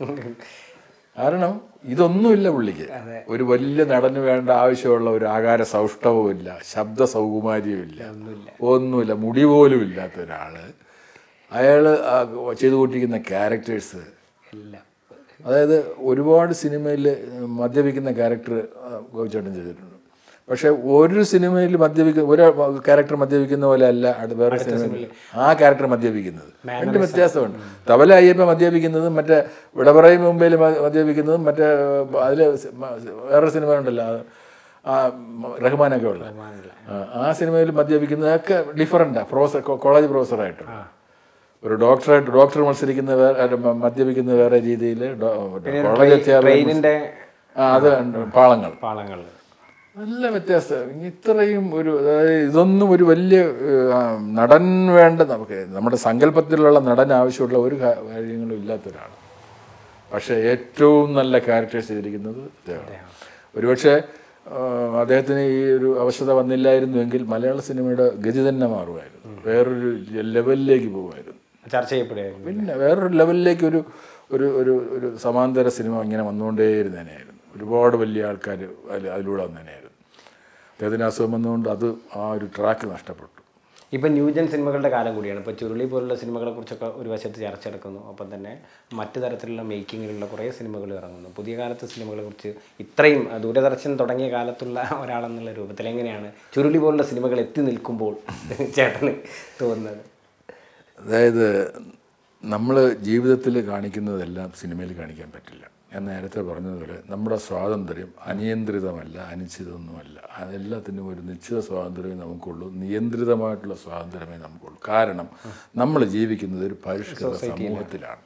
കാരണം ഇതൊന്നുമില്ല പുള്ളിക്ക്. ഒരു വലിയ നടന് വേണ്ട ആവശ്യമുള്ള ഒരു ആകാര സൗഷ്ഠവവും ഇല്ല, ശബ്ദ സൗകുമാര്യവും ഇല്ല, ഒന്നുമില്ല, മുടി പോലും ഇല്ലാത്ത ഒരാൾ. അയാൾ ചെയ്തു കൂട്ടിക്കുന്ന ക്യാരക്ടേഴ്സ് എല്ലാം, അതായത് ഒരുപാട് സിനിമയിൽ മദ്യപിക്കുന്ന ക്യാരക്ടർ ഗോപിച്ചേട്ടൻ ചെയ്തിട്ടുണ്ട്. പക്ഷെ ഒരു സിനിമയിൽ മദ്യപിക്കുന്ന ഒരു ക്യാരക്ടർ മദ്യപിക്കുന്ന പോലെ അല്ല അത് വേറെ സിനിമയിൽ ആ ക്യാരക്ടർ മദ്യപിക്കുന്നത്. രണ്ട് വ്യത്യാസമുണ്ട്. തബല അയ്യപ്പ മദ്യപിക്കുന്നതും മറ്റേ വിടപറയും മുംബൈയിൽ മദ്യപിക്കുന്നതും മറ്റേ അതിൽ വേറൊരു സിനിമ ഉണ്ടല്ലോ റഹ്മാനൊക്കെ ഉള്ള ആ സിനിമയിൽ മദ്യപിക്കുന്നതൊക്കെ ഡിഫറൻറ്റാണ്. പ്രൊഫസർ കോളേജ് പ്രൊഫസറായിട്ട് ഒരു ഡോക്ടറായിട്ട് ഡോക്ടർ മത്സരിക്കുന്ന വേറെ മദ്യപിക്കുന്ന വേറെ രീതിയിൽ കോളേജ് അധ്യാപകൻ്റെ അത് പാളങ്ങൾ പാളങ്ങൾ നല്ല വ്യത്യാസം. ഇത്രയും ഒരു അതായത് ഇതൊന്നും ഒരു വലിയ നടൻ വേണ്ട നമുക്ക് നമ്മുടെ സങ്കല്പത്തിലുള്ള നടൻ ആവശ്യമുള്ള ഒരു കാര്യങ്ങളും ഇല്ലാത്ത ഒരാൾ. പക്ഷേ ഏറ്റവും നല്ല ക്യാരക്ടേഴ്സ് ചെയ്തിരിക്കുന്നത് അദ്ദേഹം. ഒരുപക്ഷെ അദ്ദേഹത്തിന് ഈ ഒരു അവശത വന്നില്ലായിരുന്നുവെങ്കിൽ മലയാള സിനിമയുടെ ഗതി തന്നെ മാറുമായിരുന്നു, വേറൊരു ലെവലിലേക്ക് പോകുമായിരുന്നു, ചർച്ച ചെയ്യപ്പെടുമായിരുന്നു. പിന്നെ വേറൊരു ലെവലിലേക്ക് ഒരു ഒരു ഒരു ഒരു സമാന്തര സിനിമ ഇങ്ങനെ വന്നുകൊണ്ടേയിരുന്നതിനായിരുന്നു. ഒരുപാട് വലിയ ആൾക്കാർ അതിൽ അതിലൂടെ വന്നതിനായിരുന്നു. അദ്ദേഹത്തിന് അസുഖം വന്നുകൊണ്ട് അത് ആ ഒരു ട്രാക്ക് നഷ്ടപ്പെട്ടു. ഇപ്പം ന്യൂജൻ സിനിമകളുടെ കാലം കൂടിയാണ്. ഇപ്പോൾ ചുരുളി പോലുള്ള സിനിമകളെ കുറിച്ചൊക്കെ ഒരു വശത്ത് ചർച്ച നടക്കുന്നു. ഒപ്പം തന്നെ മറ്റു തരത്തിലുള്ള മേക്കിങ്ങിലുള്ള കുറേ സിനിമകൾ ഇറങ്ങുന്നു. പുതിയ കാലത്തെ സിനിമകളെ കുറിച്ച് ഇത്രയും ദൂരദർശൻ തുടങ്ങിയ കാലത്തുള്ള ഒരാളെന്നുള്ള രൂപത്തിൽ എങ്ങനെയാണ് ചുരുളി പോലുള്ള സിനിമകൾ എത്തി നിൽക്കുമ്പോൾ ചേട്ടന് തോന്നുന്നത്? അതായത് നമ്മൾ ജീവിതത്തിൽ കാണിക്കുന്നതെല്ലാം സിനിമയിൽ കാണിക്കാൻ പറ്റില്ല. ഞാൻ നേരത്തെ പറഞ്ഞതുപോലെ നമ്മുടെ സ്വാതന്ത്ര്യം അനിയന്ത്രിതമല്ല, അനിശ്ചിതമൊന്നുമല്ല. അതെല്ലാത്തിനും ഒരു നിശ്ചിത സ്വാതന്ത്ര്യമേ നമുക്കുള്ളൂ, നിയന്ത്രിതമായിട്ടുള്ള സ്വാതന്ത്ര്യമേ നമുക്കുള്ളൂ. കാരണം നമ്മൾ ജീവിക്കുന്നത് ഒരു പരിഷ്കൃത സമൂഹത്തിലാണ്.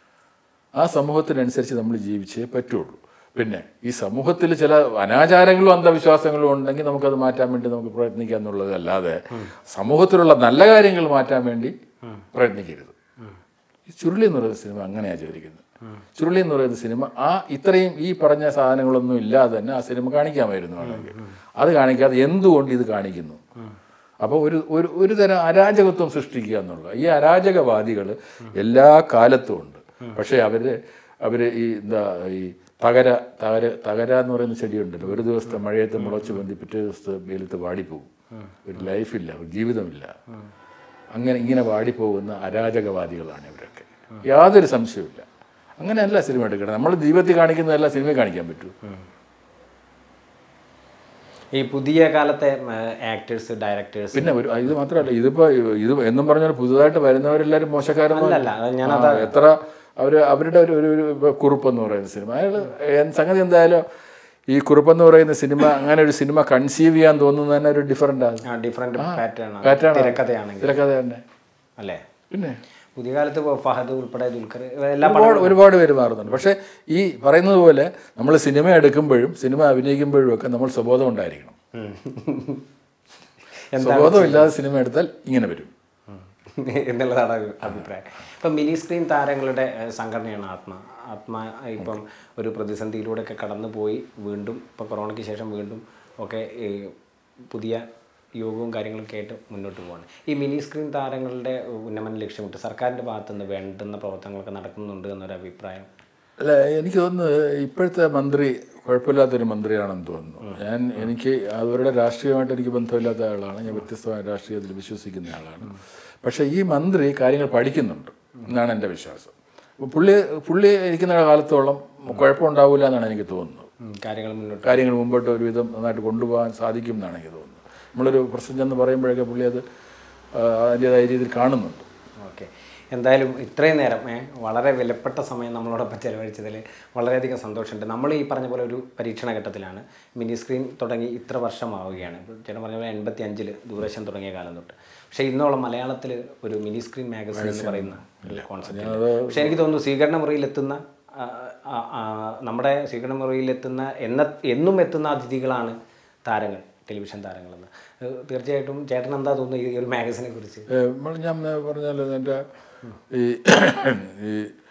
ആ സമൂഹത്തിനനുസരിച്ച് നമ്മൾ ജീവിച്ചേ പറ്റുള്ളൂ. പിന്നെ ഈ സമൂഹത്തിൽ ചില അനാചാരങ്ങളും അന്ധവിശ്വാസങ്ങളും ഉണ്ടെങ്കിൽ നമുക്കത് മാറ്റാൻ വേണ്ടി നമുക്ക് പ്രയത്നിക്കുക എന്നുള്ളതല്ലാതെ സമൂഹത്തിലുള്ള നല്ല കാര്യങ്ങൾ മാറ്റാൻ വേണ്ടി പ്രയത്നിക്കരുത്. ഈ ചുരുളി എന്ന് പറയുന്ന സിനിമ അങ്ങനെയാണ് ചെയ്തിരിക്കുന്നത്. ചുരുളി എന്ന് പറയുന്ന സിനിമ ആ ഇത്രയും ഈ പറഞ്ഞ സാധനങ്ങളൊന്നും ഇല്ലാതെ തന്നെ ആ സിനിമ കാണിക്കാമായിരുന്നു ആണെങ്കിൽ. അത് കാണിക്കാതെ എന്തുകൊണ്ട് ഇത് കാണിക്കുന്നു? അപ്പോൾ ഒരു ഒരു ഒരു തരം അരാജകത്വം സൃഷ്ടിക്കുക എന്നുള്ള ഈ അരാജകവാദികൾ എല്ലാ കാലത്തും ഉണ്ട്. പക്ഷേ അവർ അവർ ഈ എന്താ ഈ തകര തകര തകര എന്ന് പറയുന്ന ചെടിയുണ്ടല്ലോ, ഒരു ദിവസത്തെ മഴയത്ത് മുളച്ച് ബന്ധി പിറ്റേ ദിവസത്തെ വെയിലത്ത് വാടിപ്പോകും. ഒരു ലൈഫില്ല, ഒരു ജീവിതമില്ല. അങ്ങനെ ഇങ്ങനെ വാടിപ്പോകുന്ന അരാജകവാദികളാണ് ഇവരൊക്കെ, യാതൊരു സംശയവുമില്ല. അങ്ങനെയല്ല സിനിമ എടുക്കണം. നമ്മൾ ജീവിതത്തിൽ കാണിക്കുന്നതെല്ലാം സിനിമയിൽ കാണിക്കാൻ പറ്റൂ. ഈ പുതിയ കാലത്തെ ആക്ടേഴ്സ് ഡയറക്ടേഴ്സ് പിന്നെ ഒരു ഇത് മാത്രമല്ല, ഇതിപ്പോൾ ഇത് എന്നും പറഞ്ഞാൽ പുതുതായിട്ട് വരുന്നവരെല്ലാവരും മോശക്കാരൊന്നും എത്ര അവർ അവരുടെ ഒരു ഒരു കുറുപ്പെന്ന് പറയുന്ന സിനിമ അയാൾ സംഗതി എന്തായാലും ഈ കുറുപ്പെന്ന് പറയുന്ന സിനിമ അങ്ങനെ ഒരു സിനിമ കൺസീവ് ചെയ്യാൻ തോന്നുന്നത് തന്നെ ഒരു ഡിഫറൻറ്റാണ്. ഡിഫറെന്റ് പാറ്റേൺ തിരക്കഥ തന്നെ അല്ലേ. പിന്നെ പുതിയ കാലത്ത് ഫഹദ് ഉൾപ്പെടെ ദുൽഖർ ഒരുപാട് ഒരുപാട് പേര് മാറുന്നുണ്ട്. പക്ഷേ ഈ പറയുന്നത് പോലെ നമ്മൾ സിനിമ എടുക്കുമ്പോഴും സിനിമ അഭിനയിക്കുമ്പോഴും ഒക്കെ നമ്മൾ സ്വബോധം ഉണ്ടായിരിക്കണം. സ്വബോധം ഇല്ലാതെ സിനിമ എടുത്താൽ ഇങ്ങനെ വരും എന്നുള്ളതാണ് അഭിപ്രായം. ഇപ്പം മിനി സ്ക്രീൻ താരങ്ങളുടെ സംഘടനയാണ് ആത്മ. ആത്മ ഇപ്പം ഒരു പ്രതിസന്ധിയിലൂടെയൊക്കെ കടന്നു പോയി വീണ്ടും ഇപ്പം കൊറോണയ്ക്ക് ശേഷം വീണ്ടും ഒക്കെ പുതിയ യോഗവും കാര്യങ്ങളൊക്കെ ആയിട്ട് മുന്നോട്ട് പോവാണ്. ഈ മിനി സ്ക്രീൻ താരങ്ങളുടെ ഉന്നമനം ലക്ഷ്യമിട്ട് സർക്കാരിൻ്റെ ഭാഗത്തു നിന്ന് വേണ്ടുന്ന പ്രവർത്തനങ്ങളൊക്കെ നടക്കുന്നുണ്ട് എന്നൊരു അഭിപ്രായം. അല്ല, എനിക്ക് തോന്നുന്നു ഇപ്പോഴത്തെ മന്ത്രി കുഴപ്പമില്ലാത്തൊരു മന്ത്രിയാണെന്ന് തോന്നുന്നു. ഞാൻ എനിക്ക് അവരുടെ രാഷ്ട്രീയമായിട്ട് എനിക്ക് ബന്ധമില്ലാത്ത ആളാണ്. ഞാൻ വ്യത്യസ്തമായ രാഷ്ട്രീയത്തിൽ വിശ്വസിക്കുന്ന ആളാണ്. പക്ഷേ ഈ മന്ത്രി കാര്യങ്ങൾ പഠിക്കുന്നുണ്ട് എന്നാണ് എൻ്റെ വിശ്വാസം. പുള്ളി പുള്ളി ഇരിക്കുന്ന കാലത്തോളം കുഴപ്പമുണ്ടാവില്ല എന്നാണ് എനിക്ക് തോന്നുന്നത്. കാര്യങ്ങൾ മുന്നോട്ട് കാര്യങ്ങൾ മുമ്പോട്ട് ഒരുവിധം നന്നായിട്ട് കൊണ്ടുപോകാൻ സാധിക്കും എന്നാണ് എനിക്ക് തോന്നുന്നത്. നമ്മളൊരു പ്രശ്നം എന്ന് പറയുമ്പോഴൊക്കെ പുള്ളി അത് അതിൻ്റേതായ രീതിയിൽ കാണുന്നുണ്ട്. ഓക്കെ. എന്തായാലും ഇത്രയും നേരം വളരെ വിലപ്പെട്ട സമയം നമ്മളോടൊപ്പം ചെലവഴിച്ചതിൽ വളരെയധികം സന്തോഷമുണ്ട്. നമ്മൾ ഈ പറഞ്ഞ പോലെ ഒരു പരീക്ഷണ ഘട്ടത്തിലാണ്. മിനി സ്ക്രീൻ തുടങ്ങി ഇത്ര വർഷമാവുകയാണ്. ഇപ്പോൾ ചേട്ടൻ പറഞ്ഞ പോലെ എൺപത്തി അഞ്ചിൽ ദൂരദർശൻ തുടങ്ങിയ കാലം തൊട്ട്. പക്ഷേ ഇന്നോളം മലയാളത്തിൽ ഒരു മിനി സ്ക്രീൻ മാഗസിൻ എന്ന് പറയുന്ന ഒരു കോൺസെപ്റ്റ്. പക്ഷേ എനിക്ക് തോന്നുന്നു സ്വീകരണ മുറിയിലെത്തുന്ന നമ്മുടെ സ്വീകരണ മുറിയിലെത്തുന്ന എന്ന എന്നും എത്തുന്ന അതിഥികളാണ് താരങ്ങൾ, ടെലിവിഷൻ താരങ്ങളെന്ന്. തീർച്ചയായിട്ടും ചേട്ടൻ എന്താ തോന്നുന്നു ഈ ഒരു മാഗസിനെ കുറിച്ച്? ഞാൻ പറഞ്ഞാൽ എൻ്റെ ഈ ഈ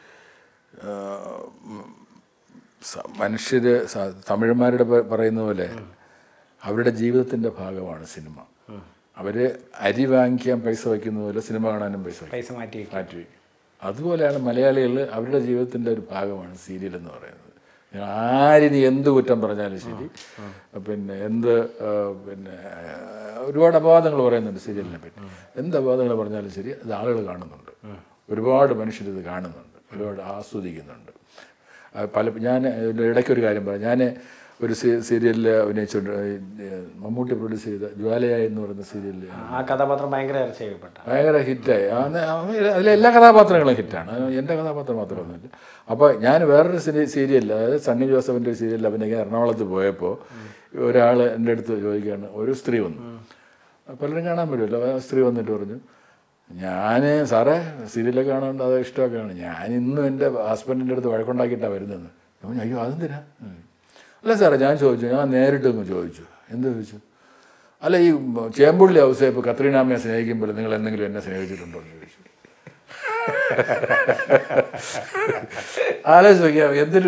മനുഷ്യർ തമിഴന്മാരുടെ പറയുന്ന പോലെ അവരുടെ ജീവിതത്തിൻ്റെ ഭാഗമാണ് സിനിമ. അവർ അരി വാങ്ങിക്കാൻ പൈസ വയ്ക്കുന്ന പോലെ സിനിമ കാണാനും പൈസ പൈസ മാറ്റി മാറ്റി വയ്ക്കും. അതുപോലെയാണ് മലയാളികൾ അവരുടെ ജീവിതത്തിൻ്റെ ഒരു ഭാഗമാണ് സീരിയൽ എന്ന് പറയുന്നത്. ആരിനി എന്ത് കുറ്റം പറഞ്ഞാലും ശരി, പിന്നെ എന്ത് പിന്നെ ഒരുപാട് അപവാദങ്ങൾ പറയുന്നുണ്ട് സീരിയലിനെ പറ്റി. എന്ത് അപവാദങ്ങൾ പറഞ്ഞാലും ശരി, അത് ആളുകൾ കാണുന്നുണ്ട്. ഒരുപാട് മനുഷ്യരിത് കാണുന്നുണ്ട്, ഒരുപാട് ആസ്വദിക്കുന്നുണ്ട്. പല ഞാൻ ഇടയ്ക്കൊരു കാര്യം പറയാം. ഞാൻ ഒരു സീരിയലിൽ അഭിനയിച്ചുകൊണ്ട് മമ്മൂട്ടി പ്രൊഡ്യൂസ് ചെയ്ത ജ്വാലയായി എന്ന് പറയുന്ന സീരിയലിൽ ആ കഥാപാത്രം ഭയങ്കര ഭയങ്കര ഹിറ്റായി. അതിലെ എല്ലാ കഥാപാത്രങ്ങളും ഹിറ്റാണ്, എൻ്റെ കഥാപാത്രം മാത്രമൊന്നുമില്ല. അപ്പോൾ ഞാൻ വേറൊരു സീരിയലിൽ, അതായത് സണ്ണി ജോസഫിൻ്റെ ഒരു സീരിയലിൽ അഭിനയിക്കാൻ എറണാകുളത്ത് പോയപ്പോൾ ഒരാൾ എൻ്റെ അടുത്ത് ചോദിക്കുകയാണ്, ഒരു സ്ത്രീ വന്നു, പലരും കാണാൻ പറ്റുമല്ലോ, ആ സ്ത്രീ വന്നിട്ട് പറഞ്ഞു, ഞാൻ സാറേ സീരിയലൊക്കെ കാണാണ്ട് അത് ഇഷ്ടമൊക്കെയാണ്, ഞാൻ ഇന്നും എൻ്റെ ഹസ്ബൻഡിൻ്റെ അടുത്ത് വഴക്കുണ്ടാക്കിയിട്ടാണ് വരുന്നതെന്ന്. അപ്പം അയ്യോ അതെന്തിനാ? അല്ല സാറേ ഞാൻ ചോദിച്ചു, ഞാൻ നേരിട്ട് ഒന്ന് ചോദിച്ചു. എന്ത് ചോദിച്ചു? അല്ല ഈ ചേമ്പുള്ളി ഹൗസേ ഇപ്പോൾ കത്രീനാമ്മയെ സ്നേഹിക്കുമ്പോൾ നിങ്ങൾ എന്തെങ്കിലും എന്നെ സ്നേഹിച്ചിട്ടുണ്ടോ എന്ന് ചോദിച്ചു. ആലോചിച്ച് നോക്കിയാൽ എന്തൊരു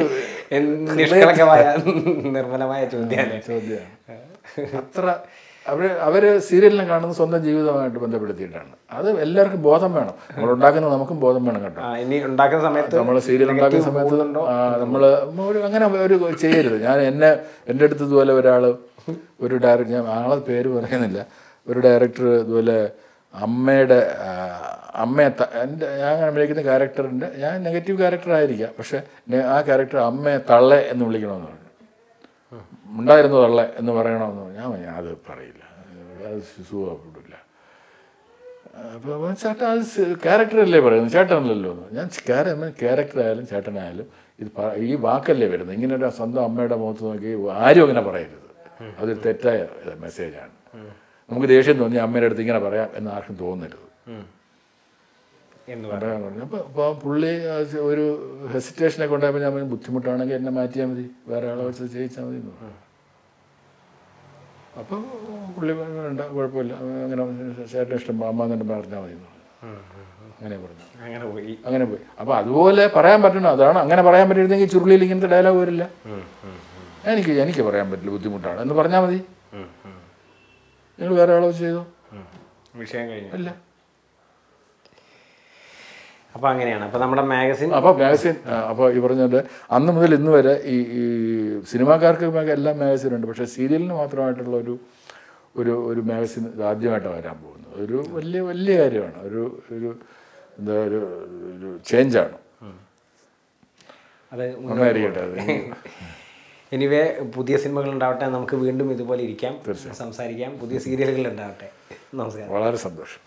നിർമ്മലമായ ചോദ്യമാണ് ചോദ്യമാണ്. അത്ര അവർ അവർ സീരിയലിനെ കാണുന്നത് സ്വന്തം ജീവിതമായിട്ട് ബന്ധപ്പെടുത്തിയിട്ടാണ്. അത് എല്ലാവർക്കും ബോധം വേണം. നമ്മൾ ഉണ്ടാക്കുന്ന നമുക്കും ബോധം വേണം കേട്ടോ. ഇനി ഉണ്ടാക്കുന്ന സമയത്ത് നമ്മൾ സീരിയൽ ഉണ്ടാക്കുന്ന സമയത്ത് നമ്മൾ ഒരു അങ്ങനെ ഒരു ചെയ്യരുത്. ഞാൻ എന്നെ എൻ്റെ അടുത്ത് ഇതുപോലെ ഒരാൾ ഒരു ഡയറക്ടർ, ഞാൻ ആളെ പേര് പറയുന്നില്ല, ഒരു ഡയറക്ടർ ഇതുപോലെ അമ്മയുടെ അമ്മയെ എൻ്റെ ഞാൻ അഭിനയിക്കുന്ന ക്യാരക്ടറിൻ്റെ, ഞാൻ നെഗറ്റീവ് ക്യാരക്ടറായിരിക്കാം, പക്ഷേ ആ ക്യാരക്ടർ അമ്മയെ തള്ളെ എന്ന് വിളിക്കണമെന്ന് പറഞ്ഞു. ഉണ്ടായിരുന്നു തള്ളെ എന്ന് പറയണമെന്ന് പറഞ്ഞു. ഞാൻ ഞാൻ അത് പറയില്ല, അത് സുഖപ്പെടില്ല. അപ്പോൾ ചേട്ടൻ അത് ക്യാരക്ടറല്ലേ പറയുന്നത്, ചേട്ടനല്ലല്ലോ എന്ന്. ഞാൻ ക്യാരക്ടറായാലും ചേട്ടനായാലും ഇത് ഈ വാക്കല്ലേ വരുന്നത്. ഇങ്ങനെ ഒരു സ്വന്തം അമ്മയുടെ മുഖത്ത് നോക്കി ആരും അങ്ങനെ പറയരുത്. അതൊരു തെറ്റായ മെസ്സേജാണ്. നമുക്ക് ദേഷ്യം തോന്നി അമ്മയുടെ അടുത്ത് ഇങ്ങനെ പറയാം എന്ന് ആർക്കും തോന്നരുത് എന്ന് പറയാൻ പറഞ്ഞു. അപ്പോൾ അപ്പോൾ പുള്ളി ഒരു ഹെസിറ്റേഷനൊക്കെ ഉണ്ടായപ്പോൾ ഞാൻ ബുദ്ധിമുട്ടാണെങ്കിൽ എന്നെ മാറ്റിയാൽ മതി, വേറെ ആളെ വെച്ച് ചെയ്യിച്ചാൽ മതി എന്ന് പറഞ്ഞു. അപ്പോൾ പുള്ളി വേണ്ട കുഴപ്പമില്ല, അങ്ങനെ ചേട്ടൻ ഇഷ്ടം അമ്മ തന്നെ പറഞ്ഞാൽ മതി എന്ന് പറഞ്ഞു. അങ്ങനെ പറഞ്ഞു, അങ്ങനെ പോയി അങ്ങനെ പോയി അപ്പോൾ അതുപോലെ പറയാൻ പറ്റണം. അതാണ് അങ്ങനെ പറയാൻ പറ്റിയിരുന്നെങ്കിൽ ചുരുളിയിൽ ഇങ്ങനത്തെ ഡയലോഗ് വരില്ല. എനിക്ക് എനിക്ക് പറയാൻ പറ്റില്ല, ബുദ്ധിമുട്ടാണ് എന്ന് പറഞ്ഞാൽ മതി. നിങ്ങൾ വേറെ ആളെ വെച്ച് ചെയ്തോ, വിഷയം കഴിഞ്ഞു അല്ല. അപ്പോൾ അങ്ങനെയാണ്. അപ്പോൾ നമ്മുടെ മാഗസിൻ അപ്പോൾ മാഗസിൻ അപ്പോൾ ഈ പറഞ്ഞത് അന്ന് മുതൽ ഇന്ന് വരെ ഈ ഈ സിനിമാക്കാർക്ക് എല്ലാ മാഗസിനുണ്ട്, പക്ഷേ സീരിയലിന് മാത്രമായിട്ടുള്ള ഒരു ഒരു ഒരു മാഗസിൻ ആദ്യമായിട്ടാണ് വരാൻ പോകുന്നത്. ഒരു വലിയ വലിയ കാര്യമാണ്, ഒരു ഒരു എന്താ ഒരു ഒരു ചേഞ്ചാണ്. അത് നന്നായിരിക്കട്ടെ. അത് എനിവേ പുതിയ സിനിമകൾ ഉണ്ടാവട്ടെ, നമുക്ക് വീണ്ടും ഇതുപോലെ ഇരിക്കാം, സംസാരിക്കാം, പുതിയ സീരിയലുകൾ ഉണ്ടാവട്ടെ. നമസ്കാരം. വളരെ സന്തോഷം.